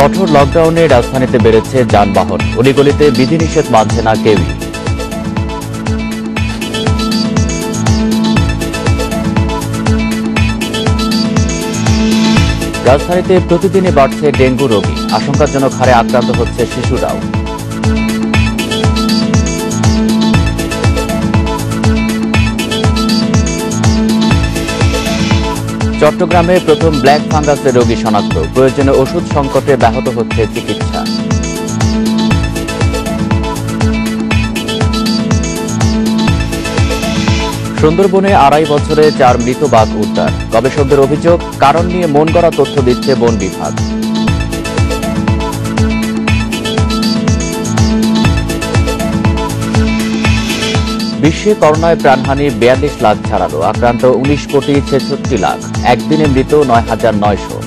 কঠোর লকডাউনে রাজধানীতে বেড়েছে যানবাহন, অলিগলিতে বিধিনিষেধ মানছে না কেউই। রাজধানীতে প্রতিদিনই বাড়ছে ডেঙ্গু রোগী, আশঙ্কাজনক হারে আক্রান্ত হচ্ছে শিশুরাও। চট্টগ্রামে প্রথম ব্ল্যাক ফাঙ্গাসের রোগী শনাক্ত, প্রয়োজনে ওষুধ সংকটে ব্যাহত হচ্ছে চিকিৎসা। সুন্দরবনে ২.৫ বছরে ৪ মৃত বাঘ উদ্ধার, গবেষকদের অভিযোগ কারণ নিয়ে মন গড়া তথ্য দিচ্ছে বন বিভাগ। বিশ্বে করোনায় প্রাণহানি ৪২ লাখ ছাড়ালো, আক্রান্ত ১৯ কোটি ৬৬ লাখ, একদিনে মৃত ৯,৯০০।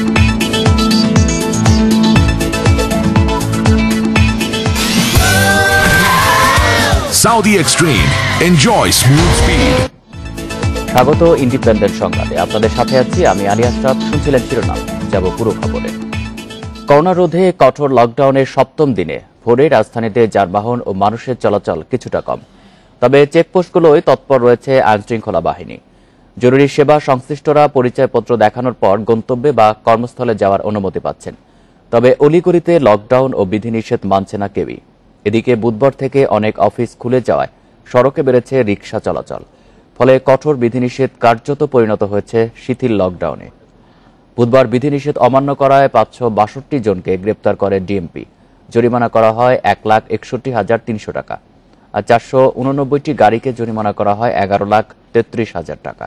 Saudi Extreme. Enjoy smooth speed. স্বাগত ইন্ডিপেন্ডেন্ট সংবাদে, আপনাদের সাথে আছি আমি আলী আশরাফ। শুনছিলেন শিরোনাম, যাব পুরো খবরে। করোনা রোধে কঠোর লকডাউনের ৭ম দিনে ভোরে রাজধানীতে যানবাহন ও মানুষের চলাচল কিছুটা কম, তবে চেকপোস্টগুলোয় তৎপর রয়েছে আইনশৃঙ্খলা বাহিনী। জরুরি সেবা সংশ্লিষ্টরা পরিচয়পত্র দেখানোর পর গন্তব্যে বা কর্মস্থলে যাওয়ার অনুমতি পাচ্ছেন, তবে অলিগলিতে লকডাউন ও বিধিনিষেধ মানছে না কেউই। এদিকে বুধবার থেকে অনেক অফিস খুলে যাওয়ায় সড়কে বেড়েছে রিকশা চলাচল, ফলে কঠোর বিধিনিষেধ কার্যত পরিণত হয়েছে শিথিল লকডাউনে। বুধবার বিধিনিষেধ অমান্য করায় ৫৬২ জনকে গ্রেপ্তার করে ডিএমপি, জরিমানা করা হয় ১,৬১,৩০০ টাকা, আর ৪৮৯টি গাড়িকে জরিমানা করা হয় ১১,৩৩,০০০ টাকা।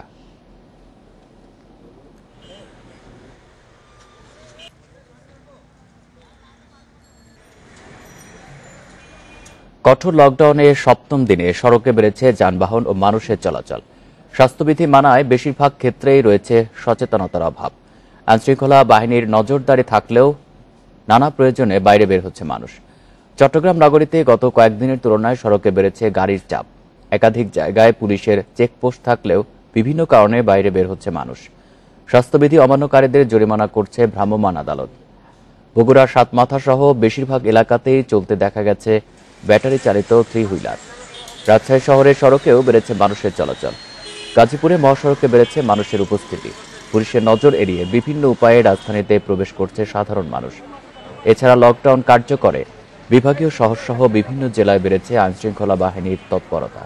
কঠোর লকডাউনের ৭ম দিনে সড়কে বেড়েছে যানবাহন ও মানুষের চলাচল। স্বাস্থ্যবিধি মানায় বেশিরভাগ ক্ষেত্রেই রয়েছে সচেতনতার অভাব। আইনশৃঙ্খলা বাহিনীর নজরদারি থাকলেও নানা প্রয়োজনে বাইরে বের হচ্ছে মানুষ। চট্টগ্রাম নগরীতে গত কয়েকদিনের তুলনায় সড়কে বেড়েছে গাড়ির চাপ। একাধিক জায়গায় পুলিশের চেকপোস্ট থাকলেও বিভিন্ন কারণে বাইরে বের হচ্ছে মানুষ। স্বাস্থ্যবিধি অমান্যকারীদের জরিমানা করছে ভ্রাম্যমাণ আদালত। বগুড়ার সাতমাথা সহ বেশিরভাগ এলাকাতেই চলতে দেখা গেছে ব্যাটারি চালিত 3 হুইলার। রাজশাহী শহরের সড়কেও বেড়েছে মানুষের চলাচল। গাজীপুরে মহাসড়কে বেড়েছে মানুষের উপস্থিতি। পুলিশের নজর এড়িয়ে বিভিন্ন উপায়ে রাজধানীতে প্রবেশ করছে সাধারণ মানুষ। এছাড়া লকডাউন কার্যকরে বিভাগীয় শহরসহ বিভিন্ন জেলায় বেড়েছে আইনশৃঙ্খলা বাহিনীর তৎপরতা।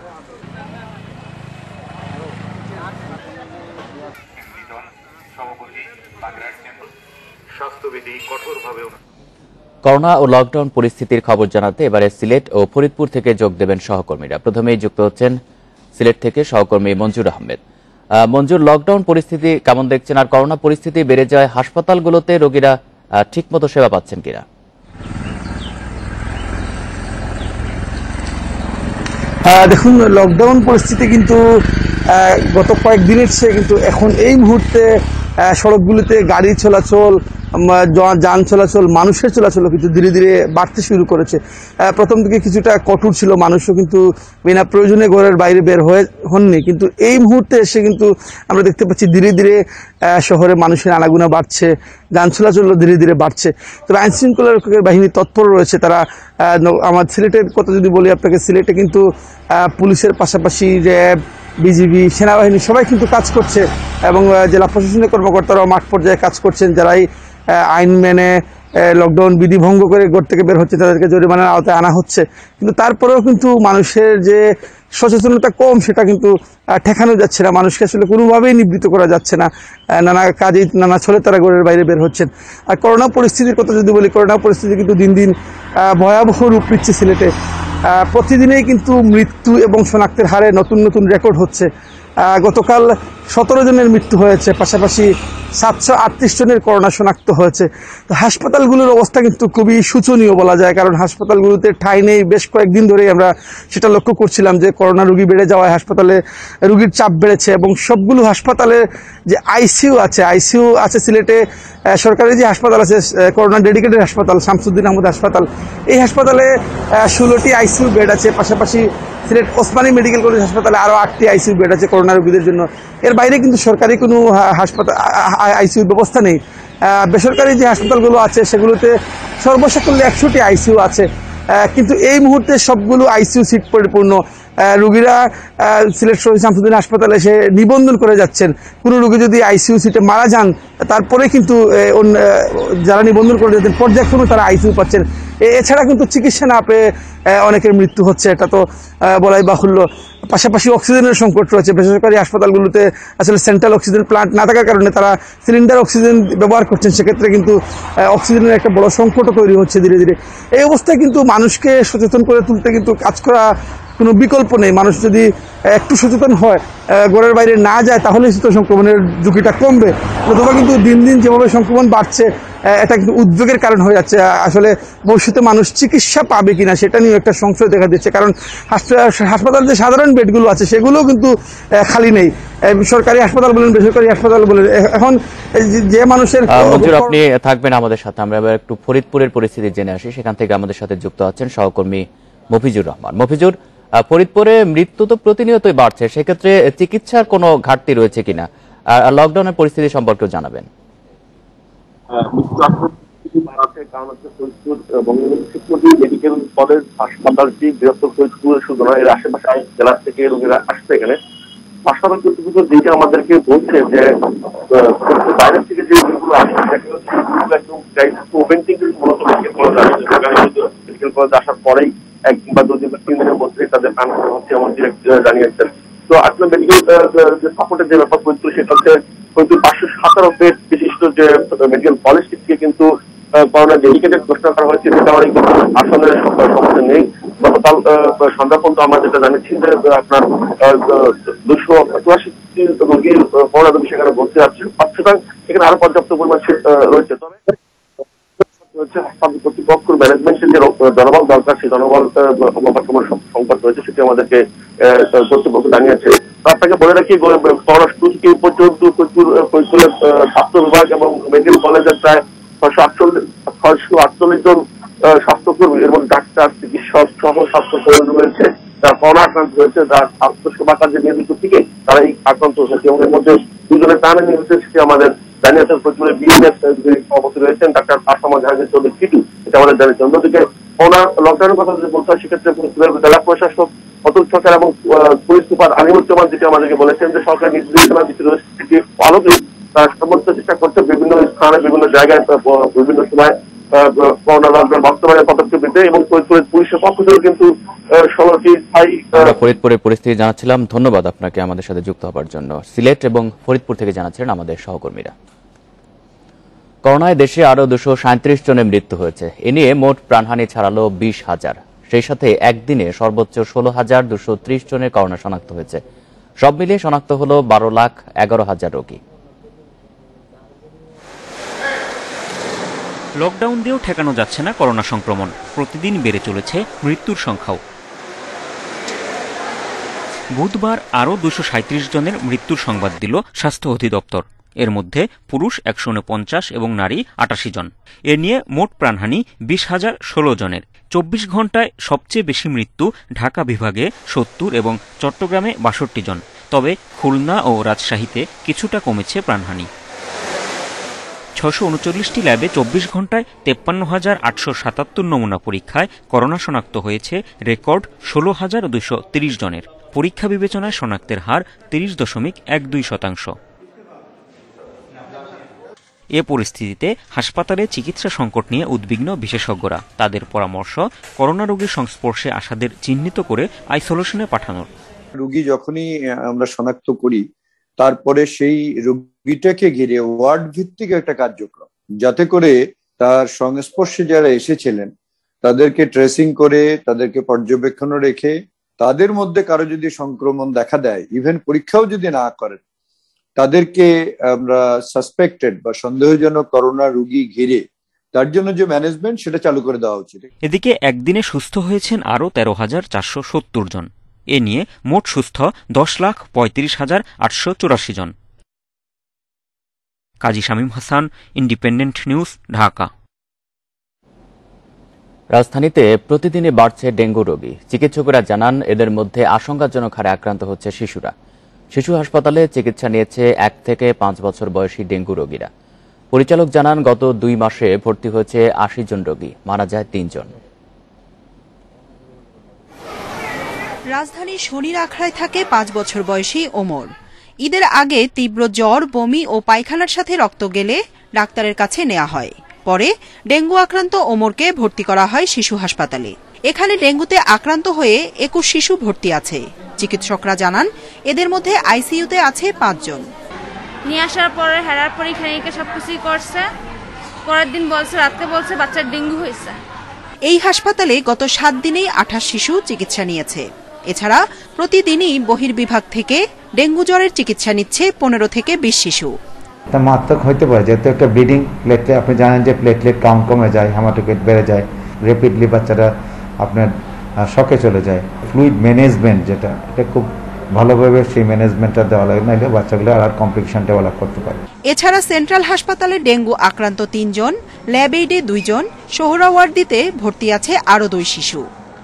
করোনা ও লকডাউন পরিস্থিতির খবর জানাতে এবারে সিলেট ও ফরিদপুর থেকে যোগ দেবেন সহকর্মীরা। প্রথমেই যুক্ত হচ্ছেন সিলেট থেকে সহকর্মী মঞ্জুর আহমেদ। মঞ্জুর, লকডাউন পরিস্থিতি কেমন দেখছেন, আর করোনা পরিস্থিতি বেড়ে যায় হাসপাতালগুলোতে রোগীরা ঠিকমতো সেবা পাচ্ছেন কিনা? দেখুন, লকডাউন পরিস্থিতি কিন্তু গত কয়েকদিনের চেয়ে কিন্তু এখন এই মুহূর্তে সড়কগুলিতে গাড়ি চলাচল, যান চলাচল, মানুষের চলাচল কিন্তু ধীরে ধীরে বাড়তে শুরু করেছে। প্রথম দিকে কিছুটা কঠোর ছিল, মানুষও কিন্তু বিনা প্রয়োজনে ঘরের বাইরে বের হননি, কিন্তু এই মুহূর্তে এসে কিন্তু আমরা দেখতে পাচ্ছি ধীরে ধীরে শহরে মানুষের আনাগোনা বাড়ছে, যান চলাচলও ধীরে ধীরে বাড়ছে। তবে আইনশৃঙ্খলা রক্ষকের বাহিনী তৎপর রয়েছে। তারা আমার সিলেটের কথা যদি বলি আপনাকে, সিলেটে কিন্তু পুলিশের পাশাপাশি র্যাব, বিজিবি, সেনাবাহিনী সবাই কিন্তু কাজ করছে এবং জেলা প্রশাসনিক কর্মকর্তারাও মাঠ পর্যায়ে কাজ করছেন। যারাই আইন মেনে লকডাউন বিধি ভঙ্গ করে ঘর থেকে বের হচ্ছে তাদেরকে জরিমানার আওতায় আনা হচ্ছে। কিন্তু তারপরেও কিন্তু মানুষের যে সচেতনতা কম, সেটা কিন্তু ঠেকানো যাচ্ছে না। মানুষকে আসলে কোনোভাবেই নিবৃত্ত করা যাচ্ছে না। নানা কাজে নানা ছলে তারা ঘরের বাইরে বের হচ্ছেন। আর করোনা পরিস্থিতির কথা যদি বলি, করোনা পরিস্থিতি কিন্তু দিন দিন ভয়াবহ রূপ নিচ্ছে সিলেটে। প্রতিদিনেই কিন্তু মৃত্যু এবং শনাক্তের হারে নতুন নতুন রেকর্ড হচ্ছে। গতকাল 17 জনের মৃত্যু হয়েছে, পাশাপাশি 738 জনের করোনা শনাক্ত হয়েছে। তো হাসপাতালগুলোর অবস্থা কিন্তু খুবই শোচনীয় বলা যায়, কারণ হাসপাতালগুলোতে ঠাঁই নেই। বেশ কয়েকদিন ধরেই আমরা সেটা লক্ষ্য করছিলাম যে করোনা রোগী বেড়ে যাওয়ায় হাসপাতালে রোগীর চাপ বেড়েছে এবং সবগুলো হাসপাতালে যে আইসিইউ আছে সিলেটে। সরকারি যে হাসপাতাল আছে, করোনা ডেডিকেটেড হাসপাতাল শামসুদ্দিন আহমদ হাসপাতাল, এই হাসপাতালে 16টি আইসিইউ বেড আছে। পাশাপাশি সিলেট ওসমানী মেডিকেল কলেজ হাসপাতালে আরও 8টি আইসিইউ বেড আছে করোনা রোগীদের জন্য। এর বাইরে কিন্তু সরকারি কোনো হাসপাতাল আইসিইউ ব্যবস্থা নেই। বেসরকারি যে হাসপাতালগুলো আছে সেগুলোতে সর্বসাকুল্যে 100টি আইসিইউ আছে, কিন্তু এই মুহূর্তে সবগুলো আইসিইউ সিট পরিপূর্ণ। রুগীরা সিলেট শহীদ শামসুদ্দিন হাসপাতালে এসে নিবন্ধন করে যাচ্ছেন। কোনো রুগী যদি আইসিইউ সিটে মারা যান তারপরে কিন্তু যারা নিবন্ধন করে যাচ্ছেন পর্যায়ক্রমে তারা আইসিইউ পাচ্ছেন। এছাড়া কিন্তু চিকিৎসা না পেয়ে অনেকের মৃত্যু হচ্ছে, এটা তো বলাই বাহুল্য। পাশাপাশি অক্সিজেনের সংকট রয়েছে। বেসরকারি হাসপাতালগুলোতে আসলে সেন্ট্রাল অক্সিজেন প্লান্ট না থাকার কারণে তারা সিলিন্ডার অক্সিজেন ব্যবহার করছেন, সেক্ষেত্রে কিন্তু অক্সিজেনের একটা বড় সংকটও তৈরি হচ্ছে ধীরে ধীরে। এই অবস্থায় কিন্তু মানুষকে সচেতন করে তুলতে কিন্তু কাজ করা কোনো বিকল্প নেই। মানুষ যদি একটু সচেতন হয়, ঘরের বাইরে না যায়, তাহলে তো সংক্রমণের ঝুঁকিটা কমবে। অথবা কিন্তু দিন দিন যেভাবে সংক্রমণ বাড়ছে এটা কিন্তু উদ্বেগের কারণ হয়ে যাচ্ছে। আসলে ভবিষ্যতে মানুষ চিকিৎসা পাবে কিনা সেটা নিয়ে একটা সংশয় দেখা দিচ্ছে, কারণ হাসপাতাল যে সাধারণ বেডগুলো আছে সেগুলোও কিন্তু খালি নেই। সরকারি হাসপাতাল বলেন, বেসরকারি হাসপাতাল বলেন, এখন যে মানুষের মঞ্জুর আপনি থাকবেন আমাদের সাথে। আমরা এবার একটু ফরিদপুরের পরিস্থিতি জেনে আসি। সেখান থেকে আমাদের সাথে যুক্ত আছেন সহকর্মী মফিজুর রহমান। মফিজুর, ফরিদপুরে মৃত্যু তো প্রতিনিয়তই বাড়ছে, সেক্ষেত্রে চিকিৎসার কোনো ঘাটতি রয়েছে কিনা, আর লকডাউনের পরিস্থিতি সম্পর্কেও জানাবেন। মেডিকেল কলেজ হাসপাতালটি বৃহত্তর ফরিদপুর শুধু নয়, এর আশেপাশে জেলা থেকে রোগীরা আসছে এখানে। হাসপাতাল কর্তৃপক্ষ দিকে আমাদেরকে বলছে যে বাইরের থেকে যে রোগীগুলো আসছে মেডিকেল কলেজ আসার পরেই 1 কিংবা 2 দিন বা 3 দিনের মধ্যে তাদের প্রাণ হচ্ছে এমন ডিরেক্টর জানিয়েছেন। তো আসলে মেডিকেল যে সাপোর্টের যে ব্যাপার ফরিদপুর, সেটা হচ্ছে ফরিদপুর 517 বেড বিশিষ্ট যে মেডিকেল কলেজটিকে কিন্তু করোনা ডেডিকেটেড ঘোষণা করা হয়েছে, যেটা অনেক আসলে সমস্যা নেই। গতকাল সন্ধ্যা পর্যন্ত আমরা যেটা জানিয়েছি যে আপনার 288 রোগীর করোনা রোগী সেখানে ভর্তি আছে, সুতরাং এখানে আরো পর্যাপ্ত পরিমাণ রয়েছে। তবে হাসপাতাল কর্তৃপক্ষের ম্যানেজমেন্টের যে জনবল দরকার, সেই জনবল সংকট রয়েছে, সেটি আমাদেরকে কর্তৃপক্ষ জানিয়েছে। আপনাকে বলে রাখি, করোনা শুরু থেকে পর্যন্ত ফরিদপুরের স্বাস্থ্য বিভাগ এবং মেডিকেল কলেজের প্রায় 648 জন স্বাস্থ্যকর্মী, এর মধ্যে ডাক্তার, চিকিৎসক সহ স্বাস্থ্যকর্মী রয়েছে যারা করোনা আক্রান্ত হয়েছে, যার স্বাস্থ্য সেবা কার্যে নিয়োজিত থেকে তারা এই আক্রান্ত হয়েছে, এবং এর মধ্যে 2 জনের প্রাণে নিয়েছে, সেটি আমাদের জানিয়েছেন ফরিদপুরের বিএনএস সভাপতি রয়েছেন ডাক্তার আসামা জাহাঙ্গীর চৌধুরী টিটু, এটা আমাদের জানিয়েছে। অন্যদিকে করোনা লকডাউনের কথা যদি বলতে হয়, সেক্ষেত্রে ফরিদপুরের জেলা প্রশাসক অতুল সরকার এবং পুলিশ সুপার আলিমুজ্জামান যেটি আমাদেরকে বলেছেন যে সরকার নির্দেশনা যেটি রয়েছে সেটি আলোকে তারা সর্বোচ্চ চেষ্টা করছে বিভিন্ন স্থানে, বিভিন্ন জায়গায়, বিভিন্ন সময় করোনা লকডাউন বাস্তবায়নের পদক্ষেপ নিতে, এবং ফরিদপুরের পুলিশের পক্ষ থেকে কিন্তু 16টি স্থায়ী ফরিদপুরের পরিস্থিতি জানাচ্ছিলাম। ধন্যবাদ আপনাকে আমাদের সাথে যুক্ত হওয়ার জন্য। সিলেট এবং ফরিদপুর থেকে জানাচ্ছিলেন আমাদের সহকর্মীরা। করোনায় দেশে আরো 237 জনের মৃত্যু হয়েছে। এ নিয়ে মোট প্রাণহানি ছাড়ালো 20,000। সেই সাথে একদিনে সর্বোচ্চ 16,230 জনের করোনা শনাক্ত হয়েছে। সব মিলিয়ে শনাক্ত হলো 12,11,000 রোগী। লকডাউন দিয়েও ঠেকানো যাচ্ছে না করোনা সংক্রমণ, প্রতিদিন বেড়ে চলেছে মৃত্যুর সংখ্যাও। বুধবার আরও 237 জনের মৃত্যুর সংবাদ দিল স্বাস্থ্য অধিদপ্তর। এর মধ্যে পুরুষ 149 এবং নারী 88 জন। এ নিয়ে মোট প্রাণহানি 20,016 জনের। 24 ঘণ্টায় সবচেয়ে বেশি মৃত্যু ঢাকা বিভাগে 70 এবং চট্টগ্রামে 62 জন। তবে খুলনা ও রাজশাহীতে কিছুটা কমেছে প্রাণহানি। 639টি ল্যাবে 24 ঘণ্টায় 53,877 নমুনা পরীক্ষায় করোনা শনাক্ত হয়েছে রেকর্ড 16,230 জনের। পরীক্ষা বিবেচনায় শনাক্তের হার 30.12%। এ পরিস্থিতিতে হাসপাতালে চিকিৎসা সংকট নিয়ে উদ্বিগ্ন বিশেষজ্ঞরা। তাদের পরামর্শ, করোনা রোগীর সংস্পর্শে আসাদের চিহ্নিত করে আইসোলেশনে পাঠানোর। রোগী যখনই আমরা শনাক্ত করি, তারপরে সেই রোগীটাকে ঘিরে ওয়ার্ড ভিত্তিক একটা কার্যক্রম, যাতে করে তার সংস্পর্শে যারা এসেছিলেন তাদেরকে ট্রেসিং করে, তাদেরকে পর্যবেক্ষণে রেখে, তাদের মধ্যে কারো যদি সংক্রমণ দেখা দেয়, ইভেন পরীক্ষাও যদি না করেন, তাদেরকে আমরা সাসপেক্টেড বা সন্দেহজনক করোনা রোগী ঘিরে তার জন্য যে ম্যানেজমেন্ট, সেটা চালু করে দেওয়া উচিত। এদিকে একদিনে সুস্থ হয়েছেন আরও 13,470 জন। এ নিয়ে মোট সুস্থ 10,35,884 জন। Kazi Shamim Hasan, Independent news, Dhaka. রাজধানীতে প্রতিদিনই বাড়ছে ডেঙ্গু রোগী। চিকিৎসকেরা জানান, এদের মধ্যে আশঙ্কাজনক হারে আক্রান্ত হচ্ছে শিশুরা। শিশু হাসপাতালে চিকিৎসা নিয়েছে 1 থেকে 5 বছর বয়সী ডেঙ্গু রোগীরা। পরিচালক জানান, গত 2 মাসে ভর্তি হয়েছে 80 জন রোগী, মারা যায় 3 জন। রাজধানীর শনির আখড়ায় থাকে 5 বছর বয়সী ওমর। ঈদের আগে তীব্র জ্বর, বমি ও পায়খানার সাথে রক্ত গেলে ডাক্তারের কাছে নেওয়া হয়। পরে ডেঙ্গু আক্রান্ত ওমরকে ভর্তি করা হয় শিশু হাসপাতালে। এখানে ডেঙ্গুতে আক্রান্ত হয়ে 21 শিশু ভর্তি আছে। চিকিৎসকরা জানান, এদের মধ্যে আইসিইউতে আছে 5 জন। নিয়ে আসার পরে হেরার পরীক্ষা নিরীক্ষা সবকিছুই করছে, পরের দিন বলছে, রাতকে বলছে বাচ্চার ডেঙ্গু হয়েছে। এই হাসপাতালে গত 7 দিনেই 28 শিশু চিকিৎসা নিয়েছে। এছাড়া প্রতিদিনই বহির্বিভাগ থেকে ডেঙ্গু জ্বরের চিকিৎসা নিচ্ছে 15 থেকে 20 শিশু। তা মারাত্মক হইতে পারে, যেহেতু একটা ব্লিডিং প্লেটলেট, আপনি জানেন যে প্লেটলেট কাউন্ট কমে যায়, হেমাটোক্রিট বেড়ে যায়, র্যাপিডলি বাচ্চারা আপনার শকে চলে যায়। ফ্লুইড ম্যানেজমেন্ট যেটা, এটা খুব ভালোভাবে সেই ম্যানেজমেন্টটা দেওয়া লাগে, নাহলে বাচ্চাগুলো আর কমপ্লিকেশন ডেভেলপ করতে পারে। এছাড়া সেন্ট্রাল হাসপাতালে ডেঙ্গু আক্রান্ত 3 জন, ল্যাব এইডে 2 জন, সোহরাওয়ার্দীতে ভর্তি আছে আরও 2 শিশু।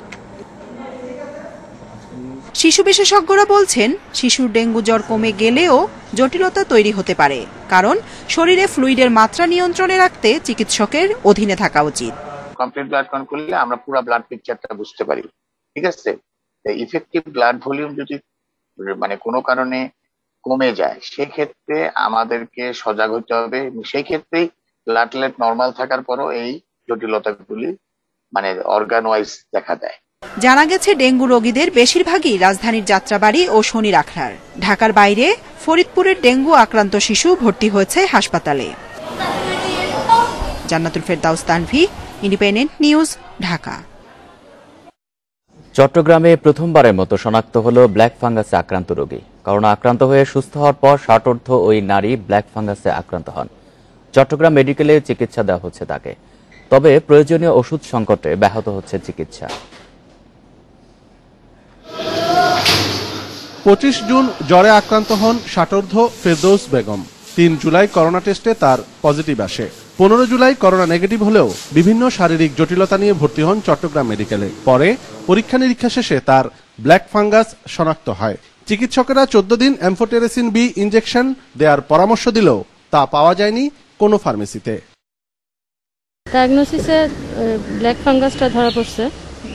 শিশু বিশেষজ্ঞরা বলছেন, শিশুর ডেঙ্গু জ্বর কমে গেলেও জটিলতা তৈরি হতে পারে, কারণ শরীরে ফ্লুইডের মাত্রা নিয়ন্ত্রণে রাখতে চিকিৎসকের অধীনে থাকা উচিত। কমপ্লিট ব্লাড কাউন্ট করলে আমরা পুরো ব্লাড পিকচারটা বুঝতে পারি, ঠিক আছে। ইফেক্টিভ ব্লাড ভলিউম যদি কোনো কারণে কমে যায়, সেক্ষেত্রে আমাদেরকে সজাগ হতে হবে। সেই ক্ষেত্রেই প্লেটলেট নর্মাল থাকার পরও এই জটিলতাগুলি অর্গান ওয়াইজ দেখা দেয়। জানা গেছে, ডেঙ্গু রোগীদের বেশিরভাগই রাজধানীর যাত্রাবাড়ি ও শনির আখড়ার। ঢাকার বাইরে ফরিদপুরের ডেঙ্গু আক্রান্ত শিশু ভর্তি হয়েছে হাসপাতালে। জান্নাতুল ফেরদাউস তানভি, ইন্ডিপেন্ডেন্ট নিউজ, ঢাকা। চট্টগ্রামে প্রথমবারের মতো শনাক্ত হলো ব্ল্যাক ফাঙ্গাসে আক্রান্ত রোগী। করোনা আক্রান্ত হয়ে সুস্থ হওয়ার পর 60 ওই নারী ব্ল্যাক ফাঙ্গাসে আক্রান্ত হন। চট্টগ্রাম মেডিকেলে চিকিৎসা দেওয়া হচ্ছে তাকে, তবে প্রয়োজনীয় ওষুধ সংকটে ব্যাহত হচ্ছে চিকিৎসা। 25 জুন জ্বরে আক্রান্ত হন ষাটোর্ধ্ব ফেরদৌস বেগম। 3 জুলাই করোনা টেস্টে তার পজিটিভ আসে। 15 জুলাই করোনা নেগেটিভ হলেও বিভিন্ন শারীরিক জটিলতা নিয়ে ভর্তি হন চট্টগ্রাম মেডিকেলে। পরে পরীক্ষা নিরীক্ষা শেষে তার ব্ল্যাক ফাঙ্গাস শনাক্ত হয়। চিকিৎসকেরা 14 দিন অ্যাম্ফোটেরিসিন বি ইনজেকশন দেওয়ার পরামর্শ দিলেও তা পাওয়া যায়নি কোনো ফার্মেসিতে। ডায়াগনোসিসে ব্ল্যাক ফাঙ্গাসটা ধরা পড়ছে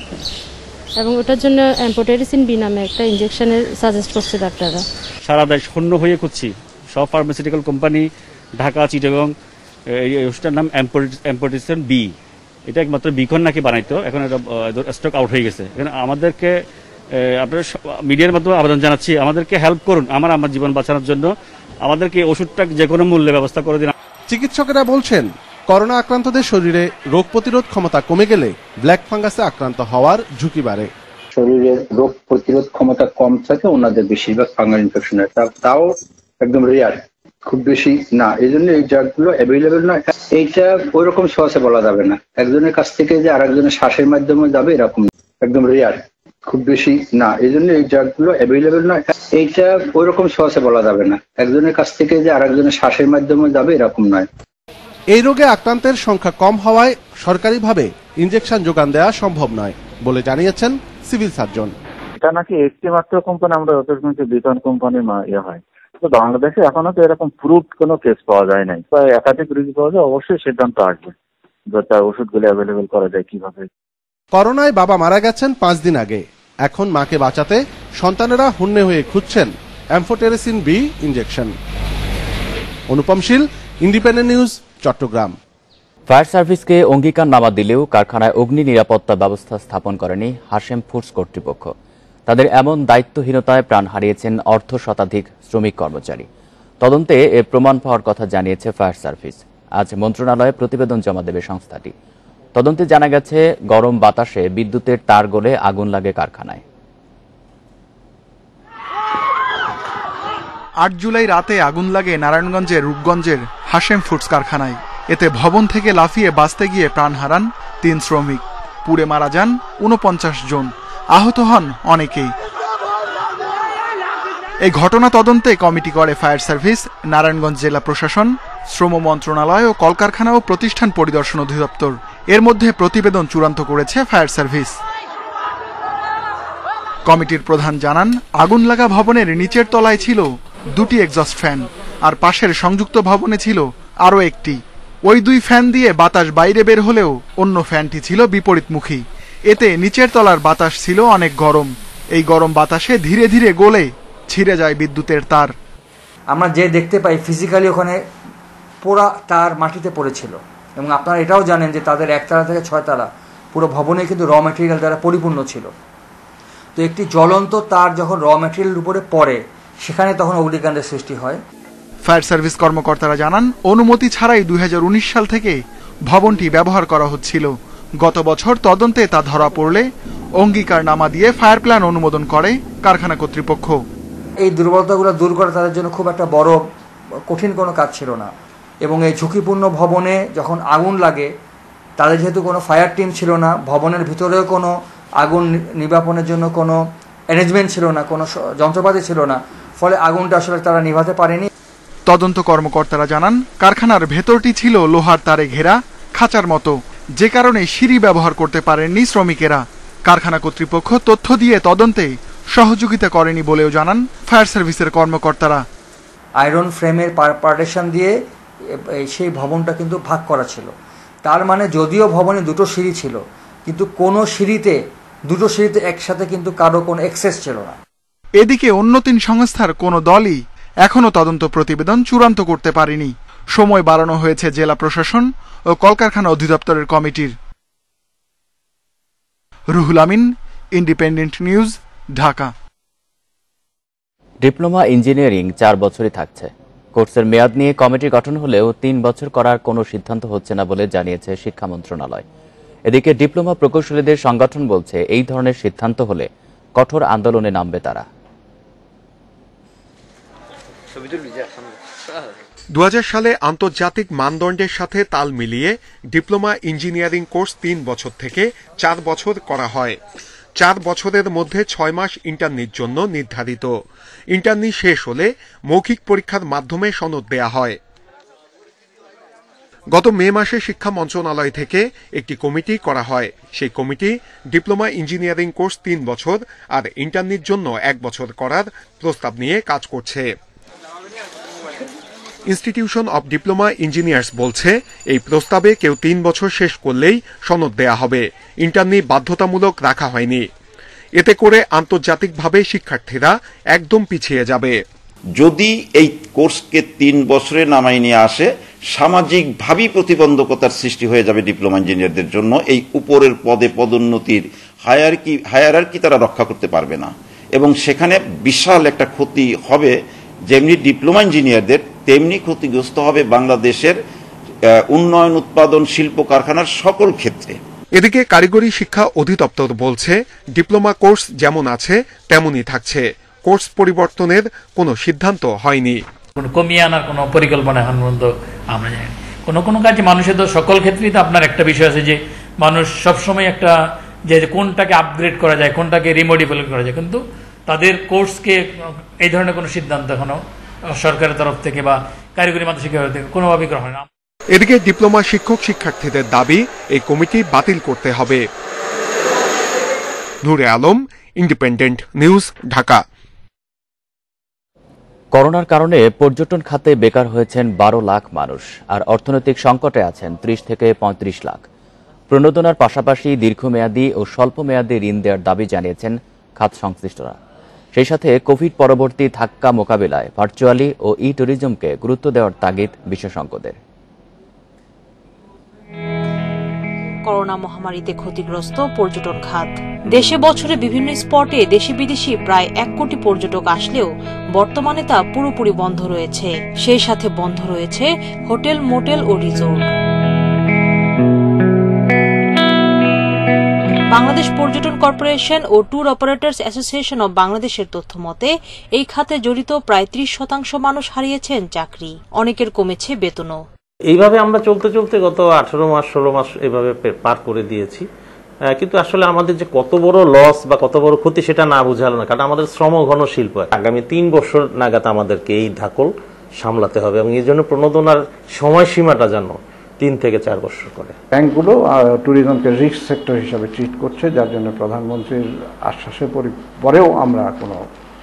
এবং ওটার জন্য অ্যাম্ফোটেরিসিন বি নামে একটা ইনজেকশনের সাজেস্ট করছে ডাক্তাররা। সারা দেশ শূন্য হয়ে খুঁজছি, সব ফার্মাসিউটিক্যাল কোম্পানি, ঢাকা, চিটাগং, এই ওষুধটার নাম অ্যাম্ফোটেরিসিন বি। এটা একমাত্র বিখন নাকি বানাইতো, এখন এটা স্টক আউট হয়ে গেছে। এখানে আমাদেরকে আপনারা মিডিয়ার মাধ্যমে আবেদন জানাচ্ছি, আমাদেরকে হেল্প করুন আমার জীবন বাঁচানোর জন্য। আমাদেরকে ওষুধটা যে কোনো মূল্যে ব্যবস্থা করে দিন। চিকিৎসকেরা বলছেন, করোনা আক্রান্তদের শরীরে রোগ প্রতিরোধ ক্ষমতা কমে গেলে ব্ল্যাক ফাঙ্গাসে আক্রান্ত হওয়ার ঝুঁকি বাড়ে। শরীরের রোগ প্রতিরোধ ক্ষমতা কম থাকে ওনাদের বেশিরভাগ ফাঙ্গাল ইনফেকশন হয়, তাও একদম রেয়ার, খুব বেশি না। এই জন্য এই ড্রাগগুলো অ্যাভেলেবেল নয়। এইটা ওই রকম সহজে বলা যাবে না, একজনের কাছ থেকে যে আরেকজনের শ্বাসের মাধ্যমে যাবে এরকম একদম রেয়ার, খুব বেশি না। এই জন্য এই ড্রাগগুলো অ্যাভেলেবেল নয়। এইটা ওই রকম সহজে বলা যাবে না, একজনের কাছ থেকে যে আরেকজনের শ্বাসের মাধ্যমে যাবে এরকম নয়। এই রোগে আক্রান্তের সংখ্যা কম হওয়ায় সরকারিভাবে ইনজেকশন যোগান দেওয়া সম্ভব নয় বলে জানিয়েছেন সিভিল সার্জন। এটা নাকি একটি মাত্র কোম্পানি, আমরা বিতরণ কোম্পানির হয়। তো বাংলাদেশে এখনো তো এরকম প্রুফ কোনো কেস পাওয়া যায় নাই। একাধিক রোগী পাওয়া যায়, অবশ্যই সিদ্ধান্ত আসবে যে ওষুধগুলো অ্যাভেলেবেল করা যায় কিভাবে। করোনায় বাবা মারা গেছেন 5 দিন আগে। এখন মাকে বাঁচাতে সন্তানেরা হন্যে হয়ে খুঁজছেন amphotericin B injection. Anupam Shil, Independent news, Chattogram. Fire সার্ভিসকে অঙ্গীকারনামা দিলেও কারখানায় অগ্নি নিরাপত্তা ব্যবস্থা স্থাপন করেনি হাশেম ফুডস কর্তৃপক্ষ। তাদের এমন দায়িত্বহীনতায় প্রাণ হারিয়েছেন অর্ধ শতাধিক শ্রমিক কর্মচারী। তদন্তে এর প্রমাণ পাওয়ার কথা জানিয়েছে ফায়ার সার্ভিস। আজ মন্ত্রণালয়ে প্রতিবেদন জমা দেবে সংস্থাটি। তদন্তে জানা গেছে, গরম বাতাসে বিদ্যুতের তার গলে আগুন লাগে কারখানায়। 8 জুলাই রাতে আগুন লাগে নারায়ণগঞ্জের রূপগঞ্জের হাশেম ফুডস কারখানায়। এতে ভবন থেকে লাফিয়ে বাঁচতে গিয়ে প্রাণ হারান 3 শ্রমিক, পুড়ে মারা যান 49 জন, আহত হন অনেকেই। এই ঘটনা তদন্তে কমিটি করে ফায়ার সার্ভিস, নারায়ণগঞ্জ জেলা প্রশাসন, শ্রম মন্ত্রণালয় ও কলকারখানা ও প্রতিষ্ঠান পরিদর্শন অধিদপ্তর। এর মধ্যে প্রতিবেদন চূড়ান্ত করেছে ফায়ার সার্ভিস। কমিটির প্রধান জানান, আগুন লাগা ভবনের নিচের তলায় ছিল 2টি এক্সস্ট ফ্যান, আর পাশের সংযুক্ত ভবনে ছিল আরও একটি। ওই দুই ফ্যান দিয়ে বাতাস বাইরে বের হলেও অন্য ফ্যানটি ছিল বিপরীতমুখী। এতে নিচের তলার বাতাস ছিল অনেক গরম। এই গরম বাতাসে ধীরে ধীরে গলে ছিঁড়ে যায় বিদ্যুতের তার। আমরা যে দেখতে পাই ফিজিক্যালি ওখানে পোড়া তার মাটিতে পড়েছিল, এবং আপনারা এটাও জানেন যে তাদের 1 তলা থেকে 6 তলা পুরো ভবনে কিন্তু র ম্যাটেরিয়াল দ্বারা পরিপূর্ণ ছিল। তো একটি জ্বলন্ত তার যখন র ম্যাটেরিয়ালের উপরে পড়ে সেখানে তখন অগ্নিকাণ্ডের সৃষ্টি হয়। ফায়ার সার্ভিস কর্মকর্তারা জানান, অনুমতি ছাড়াই 2019 সাল থেকে ভবনটি ব্যবহার করা হচ্ছিল। গত বছর তদন্তে তা ধরা পড়লে অঙ্গীকারনামা দিয়ে ফায়ার প্ল্যান অনুমোদন করে কারখানা কর্তৃপক্ষ। এই দুর্বলতাগুলো দূর করা তাদের জন্য খুব একটা বড় কঠিন কোনো কাজ ছিল না, এবং এই ঝুঁকিপূর্ণ ভবনে যখন আগুন লাগে তাদের যেহেতু কোনো ফায়ার টিম ছিল না, ভবনের ভিতরেও কোনো আগুন নির্বাপনের জন্য কোনো অ্যারেঞ্জমেন্ট ছিল না, কোনো যন্ত্রপাতি ছিল না, ফলে আগুনটা আসলে তারা নিভাতে পারেনি। তদন্ত কর্মকর্তারা জানান, কারখানার ভেতরটি ছিল লোহার তারে ঘেরা খাঁচার মতো, যে কারণে সিঁড়ি ব্যবহার করতে পারেননি শ্রমিকেরা। কারখানা কর্তৃপক্ষ তথ্য দিয়ে তদন্তে সহযোগিতা করেনি বলেও জানান ফায়ার সার্ভিসের কর্মকর্তারা। আয়রন ফ্রেমের পার্টিশন দিয়ে সেই ভবনটা কিন্তু ভাগ করা ছিল। তার মানে যদিও ভবনে দুটো সিঁড়ি ছিল, কিন্তু কোনো দুটো সিঁড়িতে একসাথে কিন্তু কারো কোনো অ্যাক্সেস ছিল না। এদিকে অন্য 3 সংস্থার কোনো দলই এখনো তদন্ত প্রতিবেদন চূড়ান্ত করতে পারেনি। সময় বাড়ানো হয়েছে জেলা প্রশাসন ও কলকারখানা অধিদপ্তরের কমিটির। Ruhul Amin, Independent news, Dhaka. Diploma engineering 4 বছরই থাকছে। কোর্সের মেয়াদ নিয়ে কমিটি গঠন হলেও 3 বছর করার কোনো সিদ্ধান্ত হচ্ছে না বলে জানিয়েছে শিক্ষা মন্ত্রণালয়। এদিকে ডিপ্লোমা প্রকৌশলীদের সংগঠন বলছে, এই ধরনের সিদ্ধান্ত হলে কঠোর আন্দোলনে নামবে তারা। 2000 সালে আন্তর্জাতিক মানদণ্ডের সাথে তাল মিলিয়ে ডিপ্লোমা ইঞ্জিনিয়ারিং কোর্স 3 বছর থেকে 4 বছর করা হয়। 4 বছরের মধ্যে 6 মাস ইন্টার্নির জন্য নির্ধারিত। ইন্টার্নি শেষ হলে মৌখিক পরীক্ষার মাধ্যমে সনদ দেয়া হয়। গত মে মাসে শিক্ষা মন্ত্রণালয় থেকে একটি কমিটি করা হয়। সেই কমিটি ডিপ্লোমা ইঞ্জিনিয়ারিং কোর্স 3 বছর আর ইন্টার্নির জন্য 1 বছর করার প্রস্তাব নিয়ে কাজ করছে। ইনস্টিটিউশন অব ডিপ্লোমা ইঞ্জিনিয়ার্স বলছে, এই প্রস্তাবে কেউ 3 বছর শেষ করলেই সনদ দেয়া হবে। ইন্টার্নি বাধ্যতামূলক রাখা হয়নি। এতে করে আন্তর্জাতিকভাবে শিক্ষার্থীরা একদম পিছিয়ে যাবে। যদি এই কোর্সকে 3 বছরে নামাই নিয়ে আসে, সামাজিকভাবেই প্রতিবন্ধকতার সৃষ্টি হয়ে যাবে ডিপ্লোমা ইঞ্জিনিয়ারদের জন্য। এই উপরের পদে পদোন্নতির হায়ারার্কি তারা রক্ষা করতে পারবে না, এবং সেখানে বিশাল একটা ক্ষতি হবে। যেমনি ডিপ্লোমা ইঞ্জিনিয়ারদের, তেমনি ক্ষতিগ্রস্ত হবে বাংলাদেশের উন্নয়ন, উৎপাদন, শিল্প কারখানার সকল ক্ষেত্রে। এদিকে কারিগরি শিক্ষা অধিদপ্তর বলছে, ডিপ্লোমা কোর্স যেমন আছে তেমনই থাকছে। কোর্স পরিবর্তনের কোনো সিদ্ধান্ত হয়নি। কমিয়ে আনার কোনো পরিকল্পনা এখন পর্যন্ত আমরা জানি। কোনো কাজে মানুষের তো সকল ক্ষেত্রেই তো আপনার একটা বিষয় আছে যে মানুষ সবসময় একটা যে কোনটাকে আপগ্রেড করা যায়, কোনটাকে রিমডিফাই করা যায়, কিন্তু তাদের কোর্সকে এই ধরনের কোনো সিদ্ধান্ত এখনো সরকারের তরফ থেকে বা কারিগরি মাধ্যমিক থেকে কোনোভাবেই গ্রহণ না। এদিকে ডিপ্লোমা শিক্ষক শিক্ষার্থীদের দাবি, এই কমিটি বাতিল করতে হবে। Nure Alam, Independent news, Dhaka. করোনার কারণে পর্যটন খাতে বেকার হয়েছেন 12 লাখ মানুষ, আর অর্থনৈতিক সংকটে আছেন 30 থেকে 35 লাখ। প্রণোদনার পাশাপাশি দীর্ঘমেয়াদী ও স্বল্পমেয়াদী ঋণ দেওয়ার দাবি জানিয়েছেন খাত সংশ্লিষ্টরা। সেই সাথে কোভিড পরবর্তী ধাক্কা মোকাবিলায় ভার্চুয়ালি ও ই ট্যুরিজমকে গুরুত্ব দেওয়ার তাগিদ বিশেষজ্ঞদের। করোনা মহামারীতে ক্ষতিগ্রস্ত পর্যটন খাত। দেশে বছরে বিভিন্ন স্পটে দেশি বিদেশি প্রায় 1 কোটি পর্যটক আসলেও বর্তমানে তা পুরোপুরি বন্ধ রয়েছে। সেই সাথে বন্ধ রয়েছে হোটেল, মোটেল ও রিসোর্ট। বাংলাদেশ পর্যটন কর্পোরেশন ও ট্যুর অপারেটর্স অ্যাসোসিয়েশন অব বাংলাদেশের তথ্য মতে, এই খাতে জড়িত প্রায় 30% মানুষ হারিয়েছেন চাকরি, অনেকের কমেছে বেতনও। এইভাবে আমরা চলতে গত 18 মাস 16 মাস এইভাবে পার করে দিয়েছি, কিন্তু আসলে আমাদের যে কত বড় লস বা কত বড় ক্ষতি সেটা না বোঝালো না, কারণ আমাদের শ্রম ঘন শিল্প। আগামী 3 বছর নাগাদ আমাদেরকে এই ধাকল সামলাতে হবে, এবং এই জন্য প্রণোদনার সময়সীমাটা জানো 3 থেকে 4 বছর করে। ব্যাংকগুলো ট্যুরিজমকে রিস্ক সেক্টর হিসাবে ট্রিট করছে, যার জন্য প্রধানমন্ত্রীর আশ্বাসের পরেও আমরা কোনো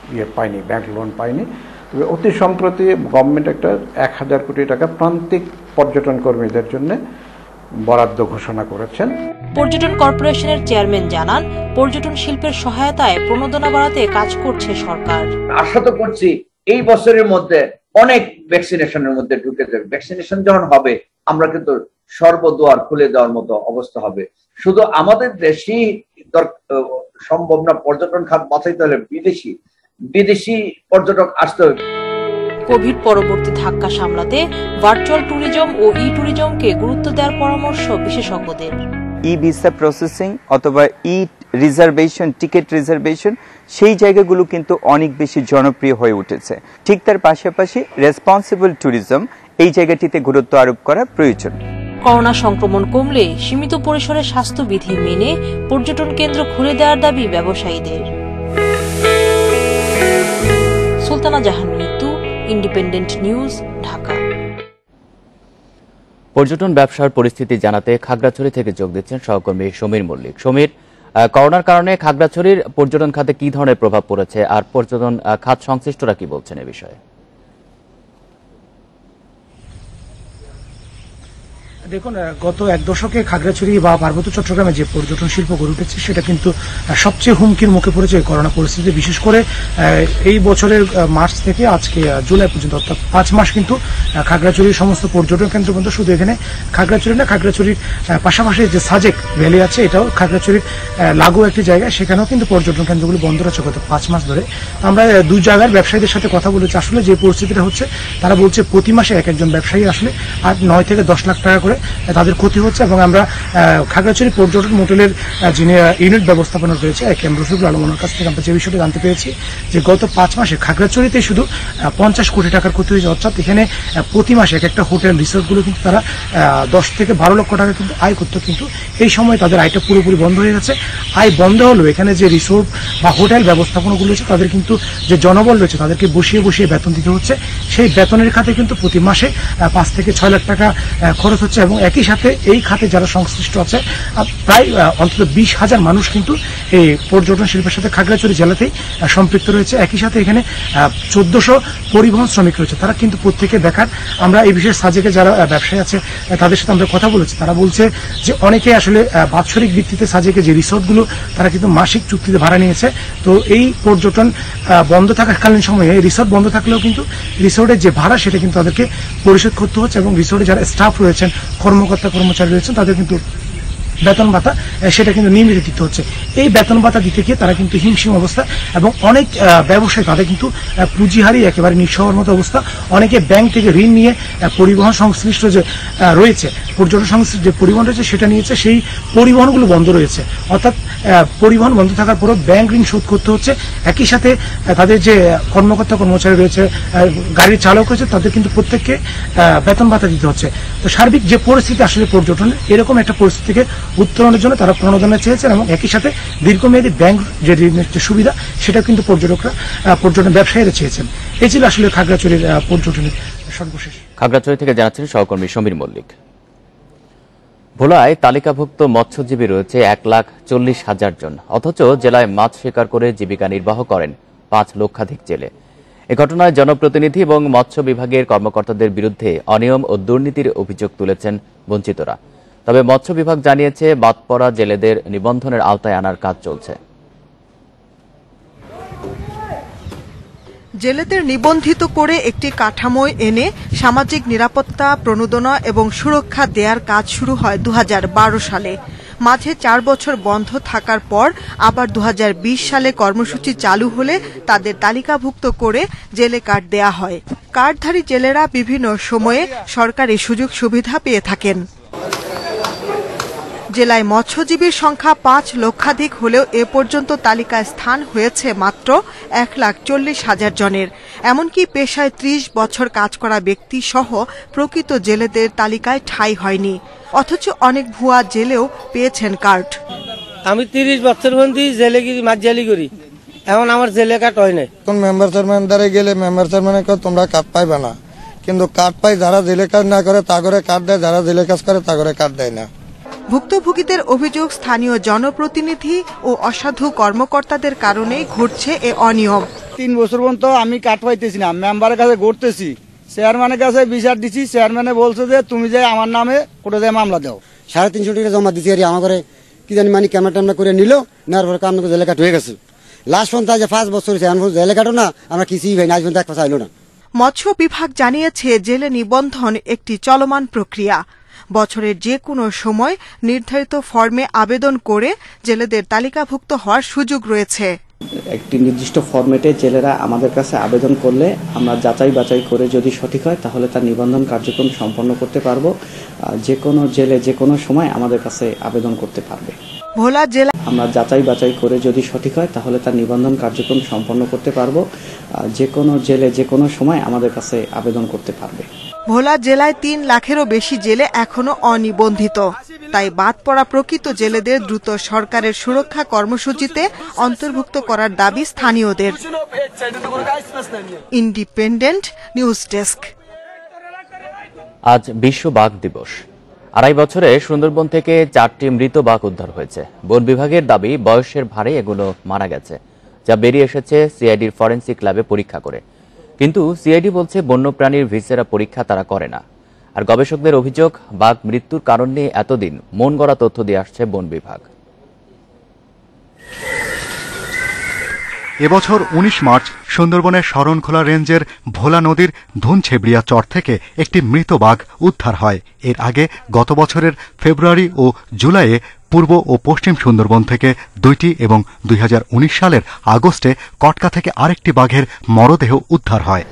ব্যাংক লোন পাইনি। তবে অতি সম্প্রতি গভর্নমেন্ট একটা 1000 কোটি টাকা প্রান্তিক পর্যটন কর্মীদের জন্য বরাদ্দ ঘোষণা করেছেন। পর্যটন কর্পোরেশনের চেয়ারম্যান জানান, পর্যটন শিল্পের সহায়তায় প্রণোদনা বাড়াতে কাজ করছে সরকার। আশা তো করছি এই বছরের মধ্যে অনেক ভ্যাকসিনেশনের মধ্যে ঢুকে যাবে। ভ্যাকসিনেশন যখন হবে আমরা কিন্তু সর্বদুয়ার খুলে দেওয়ার মতো অবস্থা হবে। শুধু আমাদের দেশই সম্ভব না, পর্যটন খাত বাঁচাইতে হলে বিদেশি পর্যটক আসতে হবে। কোভিড পরবর্তী ধাক্কা সামলাতে ভার্চুয়াল ট্যুরিজম ও ই ট্যুরিজমকে গুরুত্ব দেওয়ার পরামর্শ বিশেষজ্ঞদের। ই ভিসা প্রসেসিং অথবা ই রিজার্ভেশন, টিকিট রিজার্ভেশন, সেই জায়গাগুলো কিন্তু অনেক বেশি জনপ্রিয় হয়ে উঠেছে। ঠিক তার পাশাপাশি রেসপন্সিবল ট্যুরিজম, এই জায়গাটিতে গুরুত্ব আরোপ করা প্রয়োজন। করোনা সংক্রমণ কমলে সীমিত পরিসরে স্বাস্থ্যবিধি মেনে পর্যটন কেন্দ্র খুলে দেওয়ার দাবি ব্যবসায়ীদের। Sultana Jahan Mitu, Independent news, Dhaka. পর্যটন ব্যবসার পরিস্থিতি জানাতে খাগড়াছড়ি থেকে যোগ দিচ্ছেন সহকর্মী সমীর মল্লিক। সমীর, করোনার কারণে খাগড়াছড়ির পর্যটন খাতে কি ধরনের প্রভাব পড়েছে আর পর্যটন খাত সংশ্লিষ্টরা কি বলছেন এ বিষয়ে? দেখুন, গত এক দশকে খাগড়াছড়ি বা পার্বত্য চট্টগ্রামে যে পর্যটন শিল্প গড়ে উঠেছে সেটা কিন্তু সবচেয়ে হুমকির মুখে পড়েছে করোনা পরিস্থিতি। বিশেষ করে এই বছরের মার্চ থেকে আজকে জুলাই পর্যন্ত, অর্থাৎ 5 মাস কিন্তু খাগড়াছড়ির সমস্ত পর্যটন কেন্দ্র কিন্তু, শুধু এখানে খাগড়াছড়ি না, খাগড়াছড়ির পাশাপাশি যে সাজেক ভ্যালি আছে এটাও খাগড়াছড়ির লাগু একটি জায়গা, সেখানেও কিন্তু পর্যটন কেন্দ্রগুলি বন্ধ রয়েছে গত 5 মাস ধরে। আমরা দুই জায়গার ব্যবসায়ীদের সাথে কথা বলেছি। আসলে যে পরিস্থিতিটা হচ্ছে, তারা বলছে প্রতি মাসে একজন ব্যবসায়ী আসলে 9 থেকে 10 লাখ টাকা করে তাদের ক্ষতি হচ্ছে। এবং আমরা খাগড়াছড়ি পর্যটন মোটেলের যিনি ইউনিট ব্যবস্থাপনা রয়েছে কেন্দ্র রফিকুল আলম, ওনার কাছ থেকে আমরা যে বিষয়টি জানতে পেরেছি যে গত 5 মাসে খাগড়াছড়িতে শুধু 50 কোটি টাকার ক্ষতি হয়েছে। অর্থাৎ এখানে প্রতি মাসে একটা হোটেল রিসোর্টগুলো কিন্তু তারা 10 থেকে 12 লক্ষ টাকা কিন্তু আয় করতো, কিন্তু এই সময় তাদের আয়টা পুরোপুরি বন্ধ হয়ে গেছে। আয় বন্ধ হলো, এখানে যে রিসোর্ট বা হোটেল ব্যবস্থাপনাগুলো রয়েছে তাদের কিন্তু যে জনবল রয়েছে তাদেরকে বসিয়ে বসিয়ে বেতন দিতে হচ্ছে। সেই বেতনের খাতে কিন্তু প্রতি মাসে 5 থেকে 6 লাখ টাকা খরচ হচ্ছে। এবং একই সাথে এই খাতে যারা সংশ্লিষ্ট আছে প্রায় অন্তত 20,000 মানুষ কিন্তু এই পর্যটন শিল্পের সাথে খাগড়াছড়ি জেলাতেই সম্পৃক্ত রয়েছে। একই সাথে এখানে 1400 পরিবহন শ্রমিক রয়েছে, তারা কিন্তু প্রত্যেকে বেকার। আমরা এই বিশেষ সাজেকে যারা ব্যবসায়ী আছে তাদের সাথে আমরা কথা বলেছি, তারা বলছে যে অনেকে আসলে বাৎসরিক ভিত্তিতে সাজেকে যে রিসোর্টগুলো তারা কিন্তু মাসিক চুক্তিতে ভাড়া নিয়েছে। তো এই পর্যটন বন্ধ থাকাকালীন সময়ে রিসোর্ট বন্ধ থাকলেও কিন্তু রিসোর্টের যে ভাড়া সেটা কিন্তু তাদেরকে পরিশোধ করতে হচ্ছে। এবং রিসোর্টে যারা স্টাফ রয়েছেন, কর্মকর্তা কর্মচারী রয়েছেন, তাদের কিন্তু বেতন ভাতা সেটা কিন্তু নিয়মিত দিতে হচ্ছে। এই বেতন ভাতা দিতে গিয়ে তারা কিন্তু হিমশিম অবস্থা, এবং অনেক ব্যবসায়ী তাদের কিন্তু পুঁজি হারিয়ে একেবারে নিঃস্ব হওয়ার মতো অবস্থা। অনেকে ব্যাংক থেকে ঋণ নিয়ে পরিবহন সংশ্লিষ্ট যে রয়েছে, পর্যটন সংশ্লিষ্ট যে পরিবহন রয়েছে সেটা নিয়েছে, সেই পরিবহনগুলো বন্ধ রয়েছে। অর্থাৎ পরিবহন বন্ধ থাকার পরও ব্যাংক ঋণ শোধ করতে হচ্ছে। একই সাথে তাদের যে কর্মকর্তা কর্মচারী রয়েছে, গাড়ির চালক রয়েছে, তাদের কিন্তু প্রত্যেককে বেতন ভাতা দিতে হচ্ছে। তো সার্বিক যে পরিস্থিতি আসলে পর্যটন, এরকম একটা পরিস্থিতি থেকে উত্তরণের জন্য তারা প্রণোদনা চেয়েছেন, এবং একই সাথে দীর্ঘমেয়াদী ব্যাংক যে ঋণের যে সুবিধা সেটা কিন্তু পর্যটন ব্যবসায়ীরা চেয়েছেন। এই ছিল আসলে খাগড়াছড়ির পর্যটনের সর্বশেষ। খাগড়াছড়ি থেকে জানাচ্ছেন সহকর্মী সমীর মল্লিক। ভোলায় তালিকাভুক্ত মৎস্যজীবী রয়েছে 1,40,000 জন, অথচ জেলায় মাছ শিকার করে জীবিকা নির্বাহ করেন 5 লক্ষাধিক জেলে। এ ঘটনায় জনপ্রতিনিধি এবং মৎস্য বিভাগের কর্মকর্তাদের বিরুদ্ধে অনিয়ম ও দুর্নীতির অভিযোগ তুলেছেন বঞ্চিতরা। তবে মৎস্য বিভাগ জানিয়েছে বাদ পড়া জেলেদের নিবন্ধনের আওতায় আনার কাজ চলছে। জেলেদের নিবন্ধিত করে একটি কাঠামো এনে সামাজিক নিরাপত্তা, প্রণোদনা এবং সুরক্ষা দেওয়ার কাজ শুরু হয় 2012 সালে। মাঝে 4 বছর বন্ধ থাকার পর আবার 2020 সালে কর্মসূচি চালু হলে তাদের তালিকাভুক্ত করে জেলে কার্ড দেয়া হয়। কার্ডধারী জেলেরা বিভিন্ন সময়ে সরকারি সুযোগ সুবিধা পেয়ে থাকেন। জেলায় মৎস্যজীবীর সংখ্যা 5 লক্ষাধিক হলেও এ পর্যন্ত তালিকায় স্থান হয়েছে মাত্র 1,40,000 জনের। এমনকি পেশায় 30 বছর কাজ করা ব্যক্তি সহ প্রকৃত জেলেদের তালিকায় ঠাঁই হয়নি, অথচ অনেক ভুয়া জেলেও পেয়েছেন কার্ড। আমি 30 বছর বন্দি জেলেগিরি মাঝজালি করি, এখন আমার জেলে কার্ড হয় নাই। কোন মেম্বার চেয়ারম্যান দ্বারা গেলে মেম্বার চেয়ারম্যানে তোমরা কার্ড পাইবে না, কিন্তু কার্ড পাই যারা জেলে কাজ না করে তা করে কার্ড দেয়, যারা জেলে কাজ করে তা করে কার্ড দেয় না। ভুক্তভোগীদের অভিযোগ, স্থানীয় জনপ্রতিনিধি ও অসাধু কর্মকর্তাদের কারণেই ঘটছে এ অনিয়ম। 3 বছর পর্যন্ত আমি কার্ড পাইতেছি না, মেম্বারের কাছে ঘুরতেছি, চেয়ারম্যানের কাছে বিচার দিচ্ছি, চেয়ারম্যানে বলছে যে তুমি যে আমার নামে কোর্টে যে মামলা দাও। 350 টাকা জমা দিচ্ছি আর আমার ঘরে কি জানি মানে ক্যামেরা ট্যামেরা করে নিল, নেওয়ার পরে কাম জেলে কাট হয়ে গেছে। লাস্ট পর্যন্ত আজ 5 বছর জেলে কাটো না, আমরা কিছুই ভাই না, আজ পর্যন্ত এক পয়সা আইলো না। মৎস্য বিভাগ জানিয়েছে জেলে নিবন্ধন একটি চলমান প্রক্রিয়া। বছরের যে কোনো সময় নির্ধারিত ফর্মে আবেদন করে জেলেদের তালিকাভুক্ত হওয়ার সুযোগ রয়েছে। একটি নির্দিষ্ট ফরম্যাটে জেলেরা আমাদের কাছে আবেদন করলে আমরা যাচাই বাছাই করে যদি সঠিক হয় তাহলে তার নিবন্ধন কার্যক্রম সম্পন্ন করতে পারবো। যে কোনো জেলে যে কোনো সময় আমাদের কাছে আবেদন করতে পারবে। ভোলা জেলা আমরা যাচাই বাছাই করে যদি সঠিক হয় তাহলে তার নিবন্ধন কার্যক্রম সম্পন্ন করতে পারবো। যে কোনো জেলে যে কোনো সময় আমাদের কাছে আবেদন করতে পারবে। ভোলা জেলায় 3 লাখেরও বেশি জেলে এখনো অনিবন্ধিত। তাই বাদ পড়া প্রকৃত জেলেদের দ্রুত সরকারের সুরক্ষা কর্মসূচিতে অন্তর্ভুক্ত করার দাবি স্থানীয়দের। Independent news desk. আজ বিশ্ব বাঘ দিবস। 2.5 বছরে সুন্দরবন থেকে 4টি মৃত বাঘ উদ্ধার হয়েছে। বন বিভাগের দাবি বয়সের ভারে এগুলো মারা গেছে, যা বেরিয়ে এসেছে সিআইডির ফরেনসিক ল্যাবে পরীক্ষা করে। কিন্তু সিআইডি বলছে বন্যপ্রাণীর ভিসেরা পরীক্ষা তারা করে না। আর গবেষকদের অভিযোগ, বাঘ মৃত্যুর কারণ নিয়ে এতদিন মন গড়া তথ্য দিয়ে আসছে বন বিভাগ। এবছর 19 মার্চ সুন্দরবনের শরণখোলা রেঞ্জের ভোলা নদীর ধুনছেবড়িয়া চর থেকে একটি মৃত বাঘ উদ্ধার হয়। এর আগে গত বছরের ফেব্রুয়ারি ও জুলাইয়ে পূর্ব ও পশ্চিম সুন্দরবন থেকে 2টি এবং 2019 সালের আগস্টে কটকা থেকে আরেকটি বাঘের মরদেহ উদ্ধার হয়।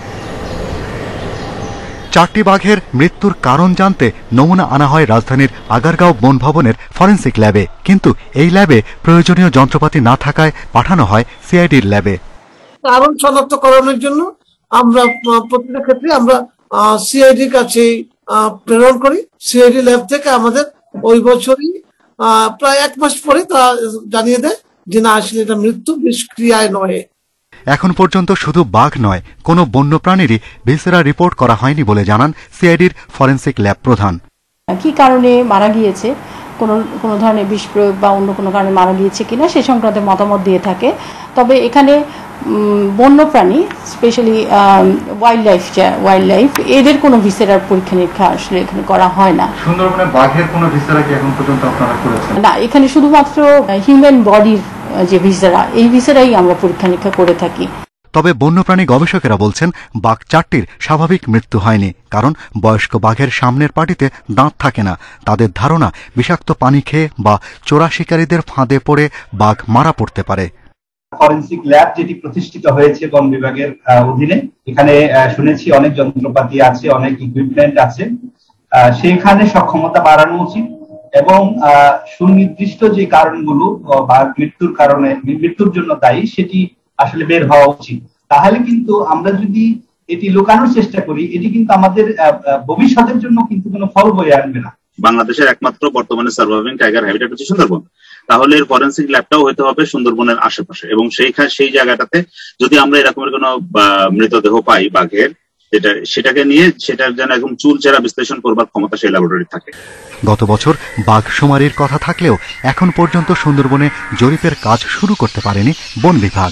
4টি বাঘের মৃত্যুর কারণ জানতে নমুনা আনা হয় রাজধানীর আগারগাঁও বন ভবনের ফরেনসিক ল্যাবে, কিন্তু এই ল্যাবে প্রয়োজনীয় যন্ত্রপাতি না থাকায় পাঠানো হয় সিআইডির ল্যাবে। কারণ শনাক্তকরণের জন্য আমরা প্রতিটা ক্ষেত্রে আমরা সিআইডির কাছে প্রেরণ করি। সিআইডি ল্যাব থেকে আমাদের ওই বছরই প্রায় 1 মাস পরে তা জানিয়ে দেয় যে না, আসলে এটা মৃত্যু বিষক্রিয়ায় নয়। এখন পর্যন্ত শুধু বাঘ নয়, কোনো বন্যপ্রাণীরই ভিসেরা রিপোর্ট করা হয়নি বলে জানান সিআইডির ফরেনসিক ল্যাব প্রধান। কি কারণে মারা গিয়েছে, কোনো ধরনের বিষ প্রয়োগ বা অন্য কোনো কারণে মারা গিয়েছে কিনা সে সংক্রান্ত মতামত দিয়ে থাকে। তবে এখানে বন্যপ্রাণী স্পেশালি ওয়াইল্ড লাইফ এদের কোনো ভিসেরার পরীক্ষা নিরীক্ষা আসলে এখানে করা হয় না। সুন্দরবনে বাঘের কোনো ভিসেরা কি এখন পর্যন্ত আপনারা করেছেন? না, এখানে শুধুমাত্র হিউম্যান বডির যে ভিসেরা, এই ভিসেরাই আমরা পরীক্ষা নিরীক্ষা করে থাকি। তবে বন্যপ্রাণী গবেষকেরা বলছেন বাঘ 4টির স্বাভাবিক মৃত্যু হয়নি, কারণ বয়স্ক বাঘের সামনের পাটিতে দাঁত থাকে না। তাদের ধারণা বিষাক্ত পানি খেয়ে বা চোরা শিকারীদের ফাঁদে পড়ে বাঘ মারা পড়তে পারে। ফরেনসিক ল্যাব যেটি প্রতিষ্ঠিত হয়েছে বন বিভাগের অধীনে, এখানে শুনেছি অনেক যন্ত্রপাতি আছে, অনেক ইকুইপমেন্ট আছে, সেখানে সক্ষমতা বাড়ানো উচিত এবং সুনির্দিষ্ট যে কারণগুলো বা মৃত্যুর জন্য দায়ী সেটি আসলে বের হওয়া উচিত। তাহলে কিন্তু আমরা যদি এটি লুকানোর চেষ্টা করি, এটি কিন্তু আমাদের ভবিষ্যতের জন্য কিন্তু কোনো ফল বয়ে আনবে না। বাংলাদেশের একমাত্র বর্তমানে সার্ভাইভিং টাইগার হ্যাবিটেট হচ্ছে সুন্দরবন। তাহলে ফরেনসিক ল্যাবটাও হতে হবে সুন্দরবনের আশেপাশে, এবং সেই জায়গাটাতে যদি আমরা এরকমের কোনো মৃতদেহ পাই বাঘের, সেটাকে নিয়ে সেটার যেন একদম চুলচেরা বিশ্লেষণ করবার ক্ষমতা সেই ল্যাবরেটরি থাকে। গত বছর বাঘ শুমারির কথা থাকলেও এখন পর্যন্ত সুন্দরবনে জরিপের কাজ শুরু করতে পারেনি বন বিভাগ।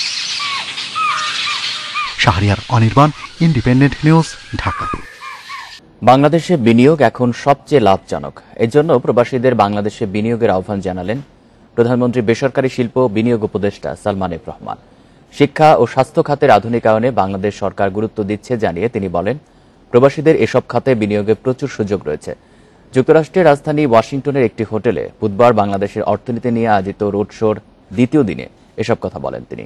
Shahriar Anirban, Independent news, Dhaka. বাংলাদেশে বিনিয়োগ এখন সবচেয়ে লাভজনক। এজন্য প্রবাসীদের বাংলাদেশে বিনিয়োগের আহ্বান জানালেন প্রধানমন্ত্রী বেসরকারি শিল্প বিনিয়োগ উপদেষ্টা সালমান এফ রহমান। শিক্ষা ও স্বাস্থ্য খাতের আধুনিকায়নে বাংলাদেশ সরকার গুরুত্ব দিচ্ছে জানিয়ে তিনি বলেন, প্রবাসীদের এসব খাতে বিনিয়োগে প্রচুর সুযোগ রয়েছে। যুক্তরাষ্ট্রের রাজধানী ওয়াশিংটনের একটি হোটেলে বুধবার বাংলাদেশের অর্থনীতি নিয়ে আয়োজিত রোড শোর দ্বিতীয় দিনে এসব কথা বলেন তিনি।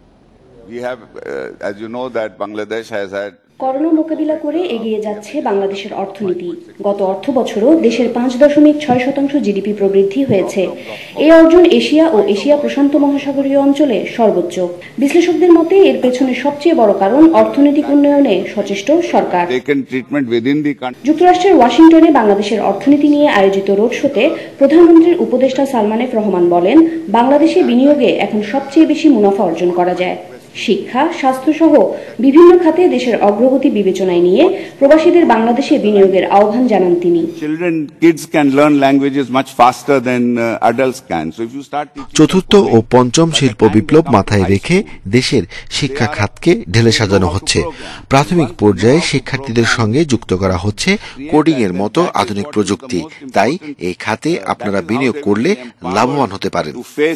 করোনা মোকাবিলা করে এগিয়ে যাচ্ছে বাংলাদেশের অর্থনীতি। গত অর্থ বছরও দেশের 5.6% জিডিপি প্রবৃদ্ধি হয়েছে। এই অর্জন এশিয়া ও এশিয়া প্রশান্ত মহাসাগরীয় অঞ্চলে সর্বোচ্চ। বিশ্লেষকদের মতে এর পেছনে সবচেয়ে বড় কারণ অর্থনৈতিক উন্নয়নে সচেষ্ট সরকার। যুক্তরাষ্ট্রের ওয়াশিংটনে বাংলাদেশের অর্থনীতি নিয়ে আয়োজিত রোড শোতে প্রধানমন্ত্রীর উপদেষ্টা সালমান এফ রহমান বলেন, বাংলাদেশে বিনিয়োগে এখন সবচেয়ে বেশি মুনাফা অর্জন করা যায়। শিক্ষা, স্বাস্থ্যসহ বিভিন্ন খাতে দেশের অগ্রগতি বিবেচনায় নিয়ে প্রবাসীদের বাংলাদেশে বিনিয়োগের আহ্বান জানান তিনি। Kids can learn languages much faster than adults can. So if you start চতুর্থ ও পঞ্চম শিল্প বিপ্লব মাথায় রেখে দেশের শিক্ষা খাতকে ঢেলে সাজানো হচ্ছে। প্রাথমিক পর্যায়ে শিক্ষার্থীদের সঙ্গে যুক্ত করা হচ্ছে কোডিং এর মতো আধুনিক প্রযুক্তি। তাই এই খাতে আপনারা বিনিয়োগ করলে লাভবান হতে পারেন।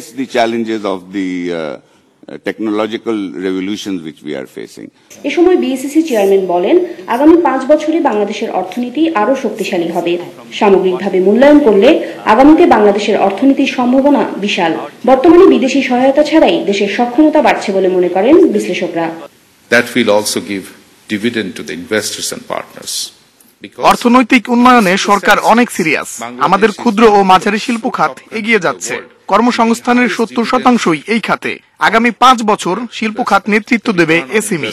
technological revolutions which we are facing. এ সময় বিএসসিসি চেয়ারম্যান বলেন, আগামী 5 বছরে বাংলাদেশের অর্থনীতি আরো শক্তিশালী হবে। সামগ্রিকভাবে মূল্যায়ন করলে আগামীতে বাংলাদেশের অর্থনীতির সম্ভাবনা বিশাল। বর্তমানে বিদেশি সহায়তা ছাড়াই দেশের সক্ষমতা বাড়ছে বলে মনে করেন বিশ্লেষকরা। That will also give dividend to the investors and partners. অর্থনৈতিক উন্নয়নে সরকার অনেক সিরিয়াস। আমাদের ক্ষুদ্র ও মাঝারি শিল্প খাত এগিয়ে যাচ্ছে। কর্মসংস্থানের 70% এই খাতে। আগামী 5 বছর শিল্প খাত নেতৃত্ব দেবে SME.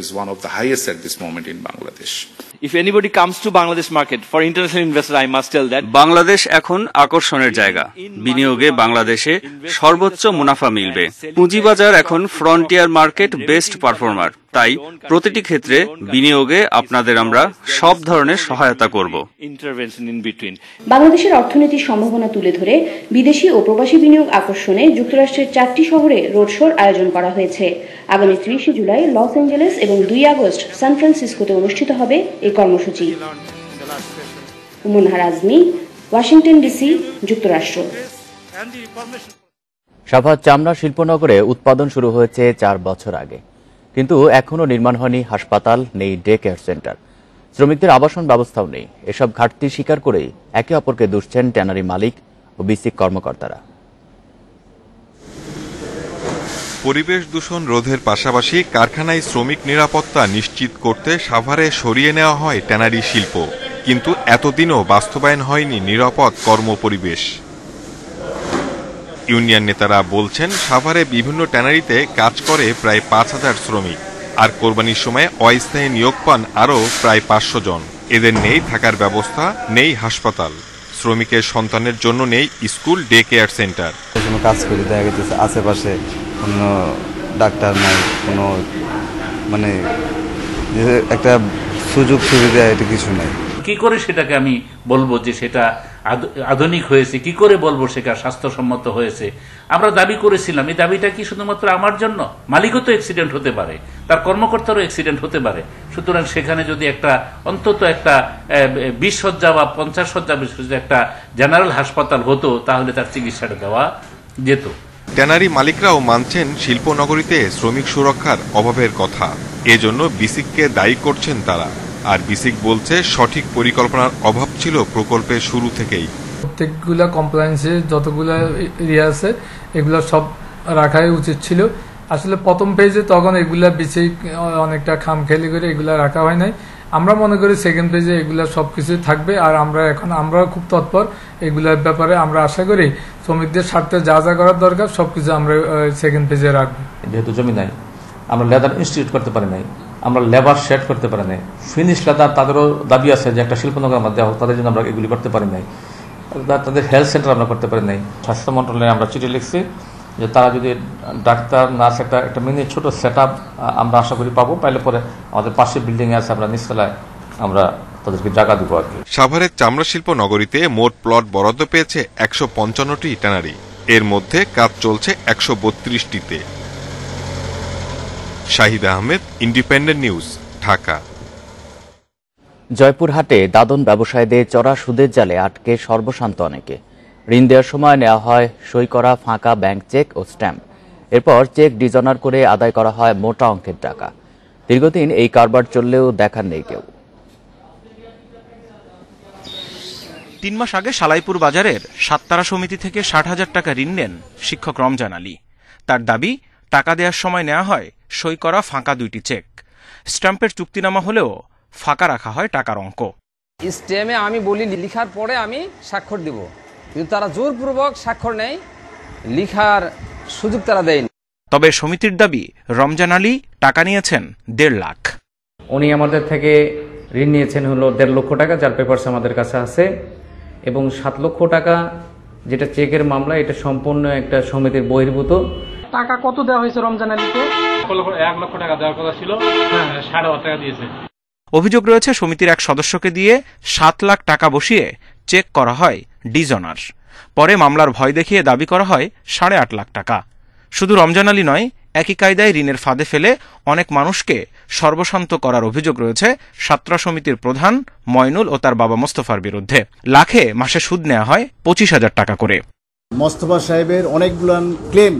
If anybody comes to Bangladesh market for international investor, I must tell that Bangladesh এখন আকর্ষণের জায়গা। বিনিয়োগে বাংলাদেশে সর্বোচ্চ মুনাফা মিলবে। পুঁজিবাজার এখন ফ্রন্টিয়ার মার্কেট বেস্ট পারফর্মার। তাই প্রতিটি ক্ষেত্রে বিনিয়োগে আপনাদের আমরা সব ধরনের সহায়তা করব। বাংলাদেশের অর্থনীতির সম্ভাবনা তুলে ধরে বিদেশি ও প্রবাসী বিনিয়োগ আকর্ষণে যুক্তরাষ্ট্রের 4টি শহরে রোড শোর আয়োজন করা হয়েছে। আগামী 30 জুলাই লস অ্যাঞ্জেলেস এবং 2 আগস্ট সান ফ্রান্সিসকোতে অনুষ্ঠিত হবে এই কর্মসূচি। উমনহার আজমি, ওয়াশিংটন ডিসি, যুক্তরাষ্ট্র। সাভার চামড়া শিল্পনগরে উৎপাদন শুরু হয়েছে 4 বছর আগে, কিন্তু এখনো নির্মাণ হয়নি হাসপাতাল, নেই ডে কেয়ার সেন্টার, শ্রমিকদের আবাসন ব্যবস্থাও নেই। এসব ঘাটতি স্বীকার করেই একে অপরকে দুষছেন ট্যানারি মালিক ও বিসিক কর্মকর্তারা। পরিবেশ দূষণ রোধের পাশাপাশি কারখানায় শ্রমিক নিরাপত্তা নিশ্চিত করতে সাভারে সরিয়ে নেওয়া হয় ট্যানারি শিল্প, কিন্তু এতদিনও বাস্তবায়ন হয়নি নিরাপদ কর্মপরিবেশ। ইউনিয়ন নেতারা বলছেন, সাভারে বিভিন্ন ট্যানারিতে কাজ করে প্রায় 5000 শ্রমিক, আর কোরবানির সময় অস্থায়ী নিয়োগ পান আরও প্রায় 500 জন। এদের নেই থাকার ব্যবস্থা, নেই হাসপাতাল, শ্রমিকের সন্তানের জন্য নেই স্কুল, ডে কেয়ার সেন্টার। কাজ করে দেখা গেছে আশেপাশে কোনো ডাক্তার নাই, কোনো মানে একটা সুযোগ সুবিধা এটা কিছু নাই। কি করে সেটাকে আমি বলবো যে সেটা আধুনিক হয়েছে, কি করে বলবো সেটা স্বাস্থ্যসম্মত হয়েছে? আমরা দাবি করেছিলাম, এই দাবিটা কি শুধুমাত্র আমার জন্য? মালিকও তো অ্যাক্সিডেন্ট হতে পারে, তার কর্মকর্তারও অ্যাক্সিডেন্ট হতে পারে। সুতরাং সেখানে যদি একটা অন্তত একটা 20 শয্যা বা 50 শয্যা বিশিষ্ট একটা জেনারেল হাসপাতাল হতো, তাহলে তার চিকিৎসাটা দেওয়া যেত। ট্যানারি মালিকরাও মানছেন শিল্পনগরীতে শ্রমিক সুরক্ষার অভাবের কথা, এজন্য বিসিককে দায়ী করছেন তারা। আর বিসিক বলছে, সঠিক পরিকল্পনার অভাব ছিল প্রকল্পের শুরু থেকেই। প্রত্যেকগুলা কমপ্লায়েন্সে যতগুলো এরিয়া আছে এগুলো সব রাখাই উচিত ছিল। আসলে প্রথম পেজে তখন এগুলা বিসিক অনেকটা খামখেয়ালি করে এগুলা রাখা হয় নাই। আমরা মনে করি সেকেন্ড পেজে এগুলা সবকিছু থাকবে, আর আমরাও খুব তৎপর এগুলার ব্যাপারে। আমরা আশা করি শ্রমিকদের স্বার্থে যা যা করার দরকার সবকিছু আমরা সেকেন্ড পেজে রাখবো। যেহেতু জমি নাই, আমরা লেদার ইনস্টিটিউট করতে পারি নাই, আমরা লেবার শেড করতে পারি নাই, ফিনিশ লেদার তাদেরও দাবি আছে যে একটা শিল্পনগর মধ্যে হোক, তাদের জন্য আমরা এগুলি করতে পারি নাই। তাদের হেলথ সেন্টার আমরা করতে পারি নাই। স্বাস্থ্য মন্ত্রণালয়ে আমরা চিঠি লিখছি যে তারা যদি ডাক্তার, নার্স একটা মিনি ছোট সেট আপ আমরা আশা করি পাবো, পাইলে পরে আমাদের পাশে বিল্ডিং আছে, আমরা নিচতলায় আমরা তাদেরকে জায়গা দিব আর কি। সাভারের চামড়া শিল্প নগরীতে মোট প্লট বরাদ্দ পেয়েছে 155টি ট্যানারি, এর মধ্যে কাজ চলছে 132টিতে। Shahid Ahmed, Independent news, Dhaka. জয়পুরহাটে দাদন ব্যবসায়ীদের চড়া সুদের জালে আটকে সর্বশান্ত অনেকে। ঋণ দেওয়ার সময় নেওয়া হয় সই করা ফাঁকা ব্যাংক চেক ও স্ট্যাম্প, এরপর চেক ডিজনার করে আদায় করা হয় মোটা অঙ্কের টাকা। দীর্ঘদিন এই কারবার চললেও দেখার নেই কেউ। 3 মাস আগে সালাইপুর বাজারের সাততারা সমিতি থেকে 60,000 টাকা ঋণ নেন শিক্ষক রমজান আলী। তার দাবি, টাকা দেওয়ার সময় নেওয়া হয় সই করা ফাঁকা 2টি চেক, স্ট্যাম্পের চুক্তিনামা হলেও ফাঁকা রাখা হয় টাকার অঙ্ক। স্ট্যাম্পে আমি বলি লিখার পরে আমি স্বাক্ষর দিব, কিন্তু তারা জোরপূর্বক স্বাক্ষর নেয়, লিখার সুযোগ তারা দেয়নি। তবে সমিতির দাবি, রমজান আলী টাকা নিয়েছেন 1.5 লাখ। উনি আমাদের থেকে ঋণ নিয়েছেন হলো 1.5 লক্ষ টাকা, যার পেপারস আমাদের কাছে আছে, এবং 7 লক্ষ টাকা যেটা চেকের মামলা, এটা সম্পূর্ণ একটা সমিতির বহির্ভূত। টাকা কত দেওয়া হয়েছে রমজান আলীকে? 1 লক্ষ টাকা দেওয়ার কথা ছিল, 7.5 টাকা দিয়েছে। অভিযোগ রয়েছে সমিতির এক সদস্যকে দিয়ে 7 লাখ টাকা বসিয়ে চেক করা হয় ডিজঅনার। পরে মামলার ভয় দেখিয়ে দাবি করা হয় 8.5 লাখ টাকা। শুধু রমজান আলী নয়, একই কায়দায় ঋণের ফাঁদে ফেলে অনেক মানুষকে সর্বশান্ত করার অভিযোগ রয়েছে সাতরা সমিতির প্রধান ময়নুল ও তার বাবা মোস্তফার বিরুদ্ধে। লাখে মাসে সুদ নেওয়া হয় 25,000 টাকা করে। মোস্তফা সাহেবের অনেকগুলো ক্লেম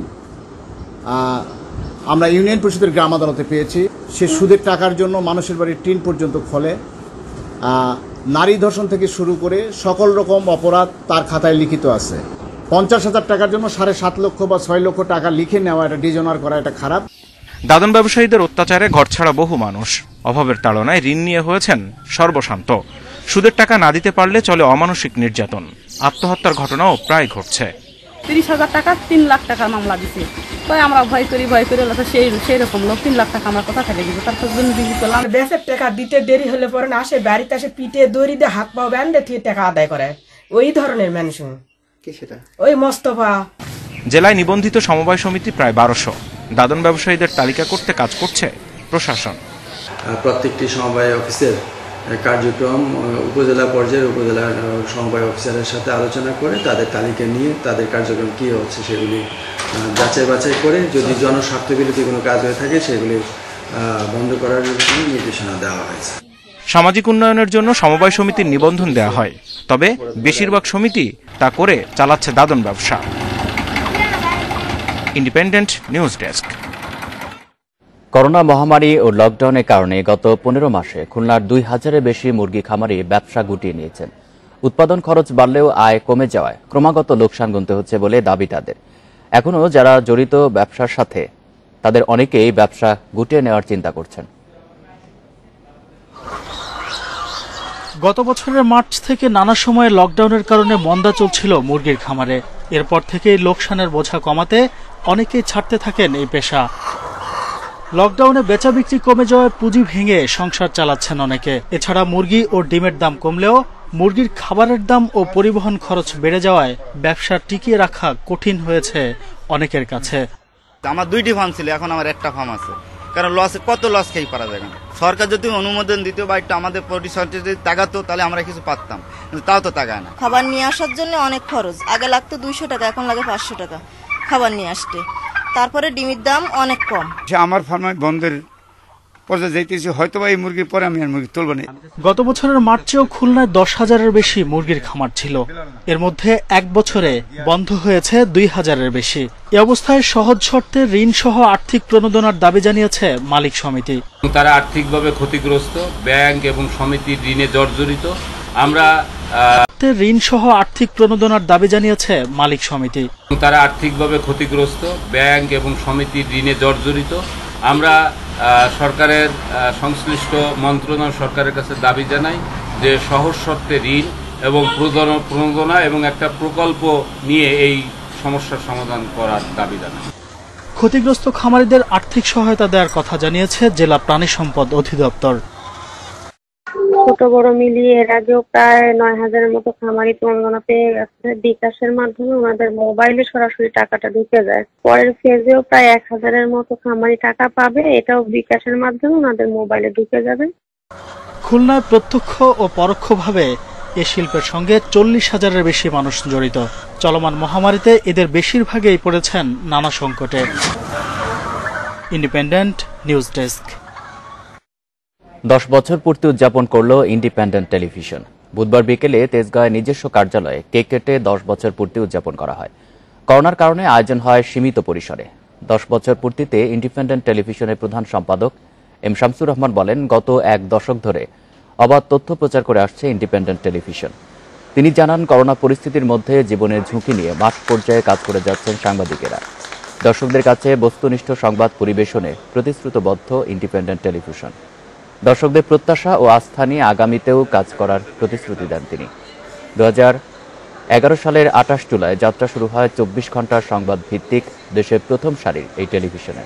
আমরা ইউনিয়ন পরিষদের গ্রাম আদালতে পেয়েছি। সে সুদের টাকার জন্য মানুষের বাড়ির টিন পর্যন্ত খোলে, নারী ধর্ষণ থেকে শুরু করে সকল রকম অপরাধ তার খাতায় লিখিত আছে। 50,000 টাকার জন্য 7.5 লক্ষ বা 6 লক্ষ টাকা লিখে নেওয়া, এটা ডিজঅনার করা, এটা খারাপ। দাদন ব্যবসায়ীদের অত্যাচারে ঘরছাড়া বহু মানুষ অভাবের তাড়নায় ঋণ নিয়ে হয়েছেন সর্বশান্ত। সুদের টাকা না দিতে পারলে চলে অমানসিক নির্যাতন, আত্মহত্যার ঘটনাও প্রায় ঘটছে। 30,000 টাকা 3 লাখ টাকার মামলা দিছে, তাই আমরা ভয় করি সেই রকম লোক 3 লাখ টাকা আমার কথা থেকে দিব, তারপর জন্য বিক্রি করলাম। বেসের টাকা দিতে দেরি হলে পরে না আসে, বাড়িতে আসে পিঠে দড়ি দিয়ে হাত পা ব্যান্ডে থেকে টাকা আদায় করে। ওই ধরনের মানুষ ওই মোস্তফা। জেলায় নিবন্ধিত সমবায় সমিতি প্রায় 1200। দাদন ব্যবসায়ীদের তালিকা করতে কাজ করছে প্রশাসন। প্রত্যেকটি সমবায় অফিসের কার্যক্রম উপজেলা পর্যায়ে উপজেলা সমবায় অফিসারের সাথে আলোচনা করে তাদের তালিকা নিয়ে তাদের কার্যক্রম কী হচ্ছে সেগুলি যাচাই বাছাই করে যদি জনস্বার্থ বিরোধী কোনো কাজ হয়ে থাকে সেগুলি বন্ধ করার জন্য নির্দেশনা দেওয়া হয়েছে। সামাজিক উন্নয়নের জন্য সমবায় সমিতির নিবন্ধন দেওয়া হয়, তবে বেশিরভাগ সমিতি তা করে চালাচ্ছে দাদন ব্যবসা। Independent news desk. করোনা মহামারী ও লকডাউনের কারণে গত 15 মাসে খুলনার 2000-এর বেশি মুরগি খামারি ব্যবসা গুটিয়ে নিয়েছেন। উৎপাদন খরচ বাড়লেও আয় কমে যাওয়ায় ক্রমাগত লোকসান গুনতে হচ্ছে বলে দাবি তাদের। এখনও যারা জড়িত ব্যবসার সাথে তাদের অনেকেই ব্যবসা গুটিয়ে নেওয়ার চিন্তা করছেন। গত বছরের মার্চ থেকে নানা সময়ে লকডাউনের কারণে মন্দা চলছিল মুরগির খামারে। এরপর থেকেই লোকসানের বোঝা কমাতে অনেকেই ছাড়তে থাকেন এই পেশা। লকডাউনে বেচা বিক্রি কমে যাওয়ায় পুঁজি ভেঙে সংসার চালাচ্ছেন অনেকে। এছাড়া মুরগি ও ডিমের দাম কমলেও মুরগির খাবারের দাম ও পরিবহন খরচ বেড়ে যাওয়ায় ব্যবসা টিকিয়ে রাখা কঠিন হয়েছে অনেকের কাছে। আমার 2টি ফার্ম ছিল, এখন আমার একটা ফার্ম আছে, কারণ লসে কত লস খেয়ে পারা যায় না। সরকার যদি অনুমোদন দিত বা একটু আমাদের পরিসর যদি তাকাতো তাহলে আমরা কিছু পারতাম, কিন্তু তাও তো তাকায় না। খাবার নিয়ে আসার জন্য অনেক খরচ, আগে লাগতো 200 টাকা, এখন লাগে 500 টাকা খাবার নিয়ে আসতে। তারপরে ডিমের দাম অনেক কম। আমার ফার্মে বন্ধের পর্যায়ে যাইতেছি, হয়তো বা এই মুরগির পরে আমি আর মুরগি তুলব না। গত বছরের মার্চেও খুলনায় 10,000-এর বেশি মুরগির খামার ছিল। এর মধ্যে এক বছরে বন্ধ হয়েছে 2,000-এর বেশি। এ অবস্থায় সহজ শর্তে ঋণ সহ আর্থিক প্রণোদনার দাবি জানিয়েছে মালিক সমিতি। তারা আর্থিকভাবে ক্ষতিগ্রস্ত, ব্যাংক এবং সমিতির ঋণে জর্জরিত। আমরা ঋণ সহ আর্থিক প্রণোদনার দাবি জানিয়েছে মালিক সমিতি। তারা আর্থিকভাবে ক্ষতিগ্রস্ত, ব্যাংক এবং সমিতির ঋণে জর্জরিত। আমরা সরকারের সংশ্লিষ্ট মন্ত্রণালয় সরকারের কাছে দাবি জানাই যে সহজ শর্তে ঋণ এবং প্রণোদনা এবং একটা প্রকল্প নিয়ে এই সমস্যার সমাধান করার দাবি জানাই। ক্ষতিগ্রস্ত খামারিদের আর্থিক সহায়তা দেওয়ার কথা জানিয়েছে জেলা প্রাণী সম্পদ অধিদপ্তর। ছোট বড় মিলিয়ে এর আগেও প্রায় 9,000-এর মতো খামারি প্রণোদনা পেয়ে গেছে। বিকাশের মাধ্যমে ওনাদের মোবাইলে সরাসরি টাকাটা ঢুকে যায়। পরের ফেজেও প্রায় 1,000-এর মতো খামারি টাকা পাবে, এটাও বিকাশের মাধ্যমে ওনাদের মোবাইলে ঢুকে যাবে। খুলনায় প্রত্যক্ষ ও পরোক্ষভাবে এ শিল্পের সঙ্গে 40,000-এর বেশি মানুষ জড়িত। চলমান মহামারীতে এদের বেশিরভাগই পড়েছেন নানা সংকটে। Independent news desk. 10 বছর পূর্তি উদযাপন করল ইন্ডিপেন্ডেন্ট টেলিভিশন। বুধবার বিকেলে তেজগাঁয় নিজস্ব কার্যালয়ে কেক কেটে 10 বছর পূর্তি উদযাপন করা হয়। করোনার কারণে আয়োজন হয় সীমিত পরিসরে। 10 বছর পূর্তিতে ইন্ডিপেন্ডেন্ট টেলিভিশনের প্রধান সম্পাদক এম শামসুর রহমান বলেন, গত 1 দশক ধরে অবাধ তথ্য প্রচার করে আসছে ইন্ডিপেন্ডেন্ট টেলিভিশন। তিনি জানান, করোনা পরিস্থিতির মধ্যে জীবনের ঝুঁকি নিয়ে মাঠ পর্যায়ে কাজ করে যাচ্ছেন সাংবাদিকেরা। দর্শকদের কাছে বস্তুনিষ্ঠ সংবাদ পরিবেশনে প্রতিশ্রুতিবদ্ধ ইন্ডিপেন্ডেন্ট টেলিভিশন। দর্শকদের প্রত্যাশা ও আস্থা নিয়ে আগামীতেও কাজ করার প্রতিশ্রুতি দেন তিনি। 2011 সালের 28 জুলাই যাত্রা শুরু হয় 24 ঘন্টার সংবাদ ভিত্তিক দেশের প্রথম সারির এই টেলিভিশনে।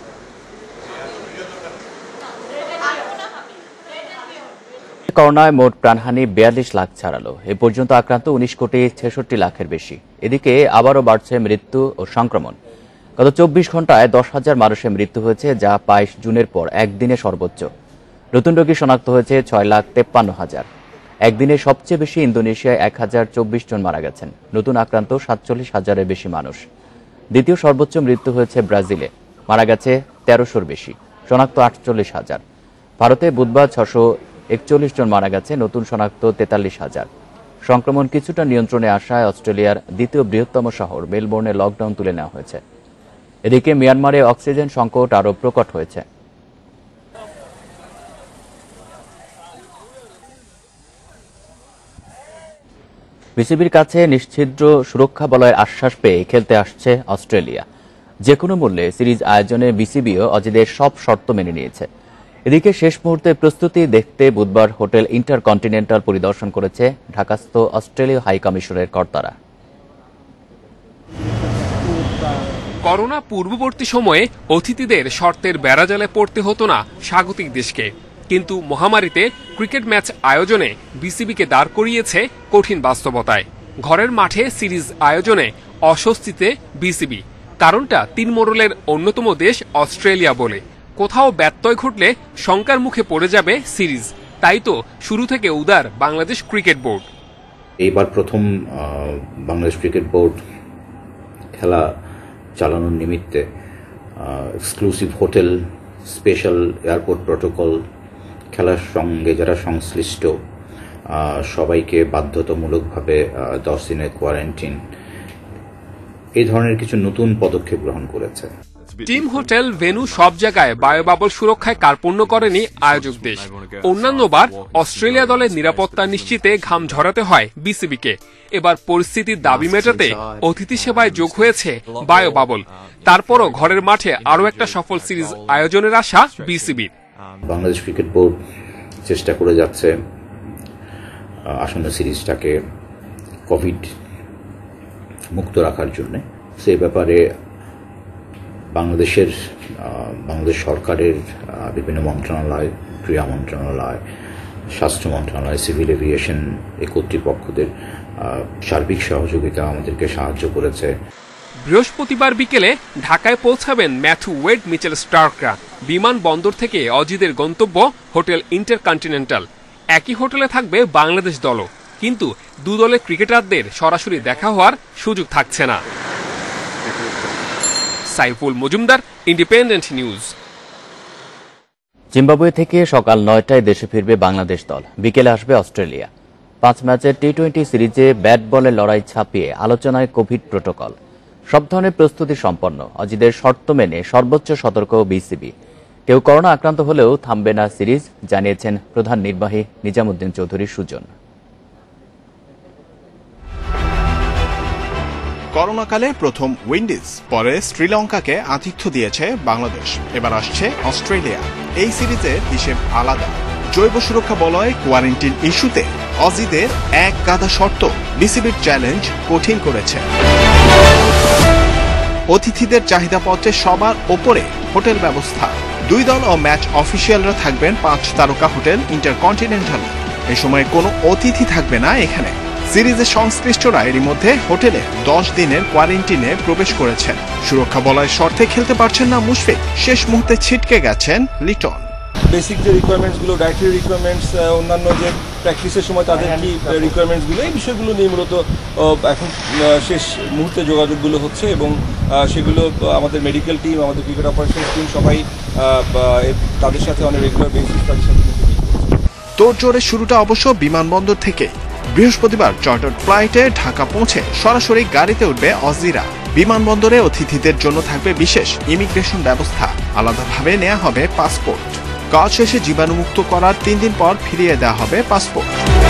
করোনায় মোট প্রাণহানি 42 লাখ ছাড়ালো। এ পর্যন্ত আক্রান্ত 19 কোটি 66 লাখের বেশি। এদিকে আবারও বাড়ছে মৃত্যু ও সংক্রমণ। গত 24 ঘন্টায় 10,000 মানুষের মৃত্যু হয়েছে, যা 22 জুনের পর একদিনে সর্বোচ্চ। নতুন রোগী শনাক্ত হয়েছে 6,53,000। একদিনে সবচেয়ে বেশি ইন্দোনেশিয়ায় 1,024 জন মারা গেছেন। নতুন আক্রান্ত 47,000-এর বেশি মানুষ। দ্বিতীয় সর্বোচ্চ মৃত্যু হয়েছে ব্রাজিলে, মারা গেছে 1300-র বেশি, শনাক্ত 48,000। ভারতে বুধবার 641 জন মারা গেছে, নতুন শনাক্ত 43,000। সংক্রমণ কিছুটা নিয়ন্ত্রণে আসায় অস্ট্রেলিয়ার দ্বিতীয় বৃহত্তম শহর মেলবোর্নে লকডাউন তুলে নেওয়া হয়েছে। এদিকে মিয়ানমারে অক্সিজেন সংকট আরও প্রকট হয়েছে। বিসিবির কাছে নিশ্ছিদ্র সুরক্ষা বলয়ের আশ্বাস পেয়ে খেলতে আসছে অস্ট্রেলিয়া। যে কোনো মূল্যে সিরিজ আয়োজনে বিসিবিও অজিদের সব শর্ত মেনে নিয়েছে। এদিকে শেষ মুহূর্তে প্রস্তুতি দেখতে বুধবার হোটেল ইন্টারকন্টিনেন্টাল পরিদর্শন করেছে ঢাকাস্থ অস্ট্রেলীয় হাই কমিশনের কর্তারা। করোনা পূর্ববর্তী সময়ে অতিথিদের শর্তের বেড়াজালে পড়তে হতো না স্বাগতিক দেশকে, কিন্তু মহামারীতে ক্রিকেট ম্যাচ আয়োজনে বিসিবিকে দাঁড় করিয়েছে কঠিন বাস্তবতায়। ঘরের মাঠে সিরিজ আয়োজনে অস্বস্তিতে বিসিবি, কারণটা তিন মোড়লের অন্যতম দেশ অস্ট্রেলিয়া বলে। কোথাও ব্যত্যয় ঘটলে শঙ্কার মুখে পড়ে যাবে সিরিজ, তাই তো শুরু থেকে উদার বাংলাদেশ ক্রিকেট বোর্ড। এইবার প্রথম বাংলাদেশ ক্রিকেট বোর্ড খেলা চালানোর নিমিত্তে exclusive hotel, special airport protocol, খেলার সঙ্গে যারা সংশ্লিষ্ট সবাইকে বাধ্যতামূলকভাবে 10 দিনের কোয়ারেন্টিন, এই ধরনের কিছু নতুন পদক্ষেপ গ্রহণ করেছে। টিম হোটেল, ভেন্যু সব জায়গায় বায়োবাবল সুরক্ষায় কার্পণ্য করেনি আয়োজক দেশ। অন্যান্যবার অস্ট্রেলিয়া দলের নিরাপত্তা নিশ্চিতে ঘাম ঝরাতে হয় বিসিবিকে। এবার পরিস্থিতির দাবি মেটাতে অতিথি সেবায় যোগ হয়েছে বায়োবাবল। তারপরও ঘরের মাঠে আরও একটা সফল সিরিজ আয়োজনের আশা বিসিবির। বাংলাদেশ ক্রিকেট বোর্ড চেষ্টা করে যাচ্ছে আসন্ন সিরিজটাকে কোভিড মুক্ত রাখার জন্য। সেই ব্যাপারে বাংলাদেশ সরকারের বিভিন্ন মন্ত্রণালয়, ক্রীড়া মন্ত্রণালয়, স্বাস্থ্য মন্ত্রণালয়, সিভিল এভিয়েশন এই কর্তৃপক্ষদের সার্বিক সহযোগিতা আমাদেরকে সাহায্য করেছে। বৃহস্পতিবার বিকেলে ঢাকায় পৌঁছাবেন ম্যাথু ওয়েড, মিচেল স্টার্করা। বিমানবন্দর থেকে অজিদের গন্তব্য হোটেল ইন্টারকন্টিনেন্টাল। একই হোটেলে থাকবে বাংলাদেশ দলও, কিন্তু দু দলের ক্রিকেটারদের সরাসরি দেখা হওয়ার সুযোগ থাকছে না। Saiful Majumder, Independent news. Zimbabwe থেকে সকাল 9টায় দেশে ফিরবে বাংলাদেশ দল, বিকেলে আসবে অস্ট্রেলিয়া। 5 ম্যাচের টি-20 সিরিজে ব্যাট বলের লড়াই ছাপিয়ে আলোচনায় কোভিড প্রোটোকল। সব ধরনের প্রস্তুতি সম্পন্ন। অজিদের শর্ত মেনে সর্বোচ্চ সতর্ক বিসিবি। কেউ করোনা আক্রান্ত হলেও থামবে না সিরিজ, জানিয়েছেন প্রধান নির্বাহী নিজামুদ্দিন চৌধুরী সুজন। করোনাকালে প্রথম উইন্ডিজ, পরে শ্রীলঙ্কাকে আতিথ্য দিয়েছে বাংলাদেশ, এবার আসছে অস্ট্রেলিয়া। এই সিরিজের হিসেব আলাদা। জৈব সুরক্ষা বলয় কোয়ারেন্টিন ইস্যুতে অজিদের এক গাদা শর্ত বিসিবির চ্যালেঞ্জ কঠিন করেছে। অতিথিদের চাহিদাপত্রে সবার ওপরে হোটেল ব্যবস্থা। 2 দল ও ম্যাচ অফিসিয়ালরা থাকবেন 5 তারকা হোটেল ইন্টারকন্টিনেন্টাল। এ সময় কোনো অতিথি থাকবে না এখানে। সিরিজের সংশ্লিষ্টরা এরই মধ্যে হোটেলে 10 দিনের কোয়ারেন্টিনে প্রবেশ করেছেন। সুরক্ষা বলয়ের শর্তে খেলতে পারছেন না মুশফিক, শেষ মুহূর্তে ছিটকে গেছেন লিটন। বেসিক যে রিকোয়ারমেন্টসগুলো, ডায়েটারি রিকোয়ারমেন্টস, অন্যান্য যে প্র্যাকটিসের সময় তাদের কি রিকোয়ারমেন্টসগুলো, এই বিষয়গুলো নিয়ে মূলত এখন শেষ মুহূর্তে যোগাযোগগুলো হচ্ছে এবং সেগুলো আমাদের মেডিকেল টিম, আমাদের ক্রিকেট অপারেশনস টিম সবাই তাদের সাথে অনেক রেগুলার বেসিস তাদের সাথে তোড়জোড়ের শুরুটা অবশ্য বিমানবন্দর থেকে। বৃহস্পতিবার চার্টার্ড ফ্লাইটে ঢাকা পৌঁছে সরাসরি গাড়িতে উঠবে অজিরা। বিমানবন্দরে অতিথিদের জন্য থাকবে বিশেষ ইমিগ্রেশন ব্যবস্থা। আলাদাভাবে নেওয়া হবে পাসপোর্ট। কাজ শেষে জীবাণুমুক্ত করার 3 দিন পর ফিরিয়ে দেওয়া হবে পাসপোর্ট।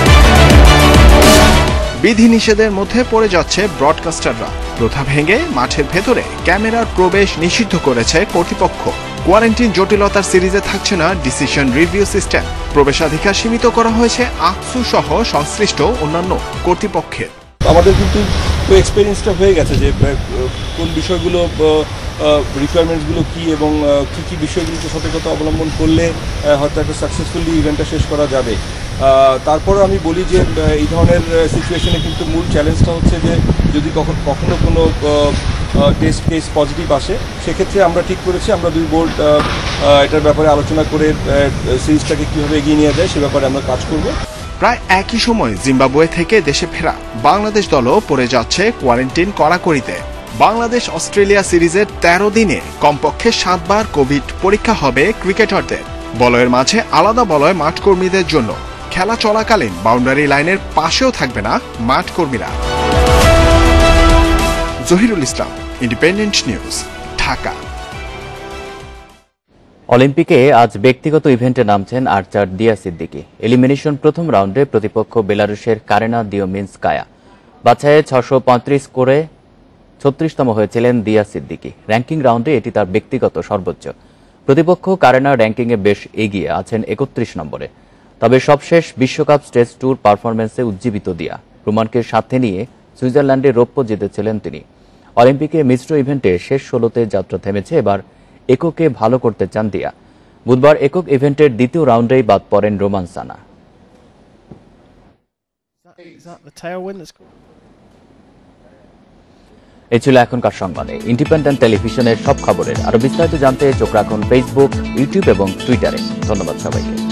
বিধিনিষেধের মধ্যে পড়ে যাচ্ছে ব্রডকাস্টাররা। প্রথা ভেঙে মাঠের ভেতরে ক্যামেরার প্রবেশ নিষিদ্ধ করেছে কর্তৃপক্ষ। কোয়ারেন্টিন জটিলতার সিরিজে থাকছে না ডিসিশন রিভিউ সিস্টেম। প্রবেশাধিকার সীমিত করা হয়েছে আকসু সহ সংশ্লিষ্ট অন্যান্য কর্তৃপক্ষের। আমাদের কিন্তু এক্সপেরিয়েন্সটা হয়ে গেছে যে কোন বিষয়গুলো, রিকোয়ারমেন্টসগুলো কী এবং কী কী বিষয়গুলোতে সতর্কতা অবলম্বন করলে হয়তো একটা সাকসেসফুলি ইভেন্টটা শেষ করা যাবে। তারপর আমি বলি যে এই ধরনের সিচুয়েশনে কিন্তু মূল চ্যালেঞ্জটা হচ্ছে যে যদি কখনো কোনো টেস্ট কেস পজিটিভ আসে, সেক্ষেত্রে আমরা ঠিক করেছি আমরা দুই বোর্ড এটার ব্যাপারে আলোচনা করে সিরিজটাকে কীভাবে এগিয়ে নিয়ে যায় সে ব্যাপারে আমরা কাজ করব। প্রায় একই সময় জিম্বাবুয়ে থেকে দেশে ফেরা বাংলাদেশ দলও পড়ে যাচ্ছে কোয়ারেন্টিন কড়াকড়িতে। বাংলাদেশ অস্ট্রেলিয়া সিরিজের 13 দিনে কমপক্ষে 7 বার কোভিড পরীক্ষা হবে ক্রিকেটারদের। বলয়ের মাঝে আলাদা বলয় মাঠকর্মীদের জন্য। খেলা চলাকালীন বাউন্ডারি লাইনের পাশেও থাকবে না মাঠকর্মীরা। Zahirul Islam, Independent news, Dhaka. অলিম্পিকে আজ ব্যক্তিগত ইভেন্টে নামছেন আর্চার দিয়া সিদ্দিকি। এলিমিনেশন প্রথম রাউন্ডে প্রতিপক্ষ বেলারুশের কারেনা দিওমিন্সকায়া। বাছাইয়ে 635 করে 36তম হয়েছিলেন দিয়া সিদ্দিকি। র্যাঙ্কিং রাউন্ডে এটি তার ব্যক্তিগত সর্বোচ্চ। প্রতিপক্ষ কারেনা র্যাঙ্কিংয়ে বেশ এগিয়ে আছেন 31 নম্বরে। তবে সবশেষ বিশ্বকাপ স্টেজ ট্যুর পারফরম্যান্সে উজ্জীবিত দিয়া। রোমানকে সাথে নিয়ে সুইজারল্যান্ডে রৌপ্য জিতেছিলেন তিনি। অলিম্পিকে মিশ্র ইভেন্টে শেষ 16তে যাত্রা থেমেছে। এবার এককে ভালো করতে চান দিয়া। বুধবার একক ইভেন্টের দ্বিতীয় রাউন্ডেই বাদ পড়েন রোমান সানা। এই ছিল এখনকার সংবাদে। ইন্ডিপেন্ডেন্ট টেলিভিশনের সব খবরের আরো বিস্তারিত জানতে চোখ রাখুন ফেসবুক, ইউটিউব এবং টুইটারে। ধন্যবাদ সবাইকে।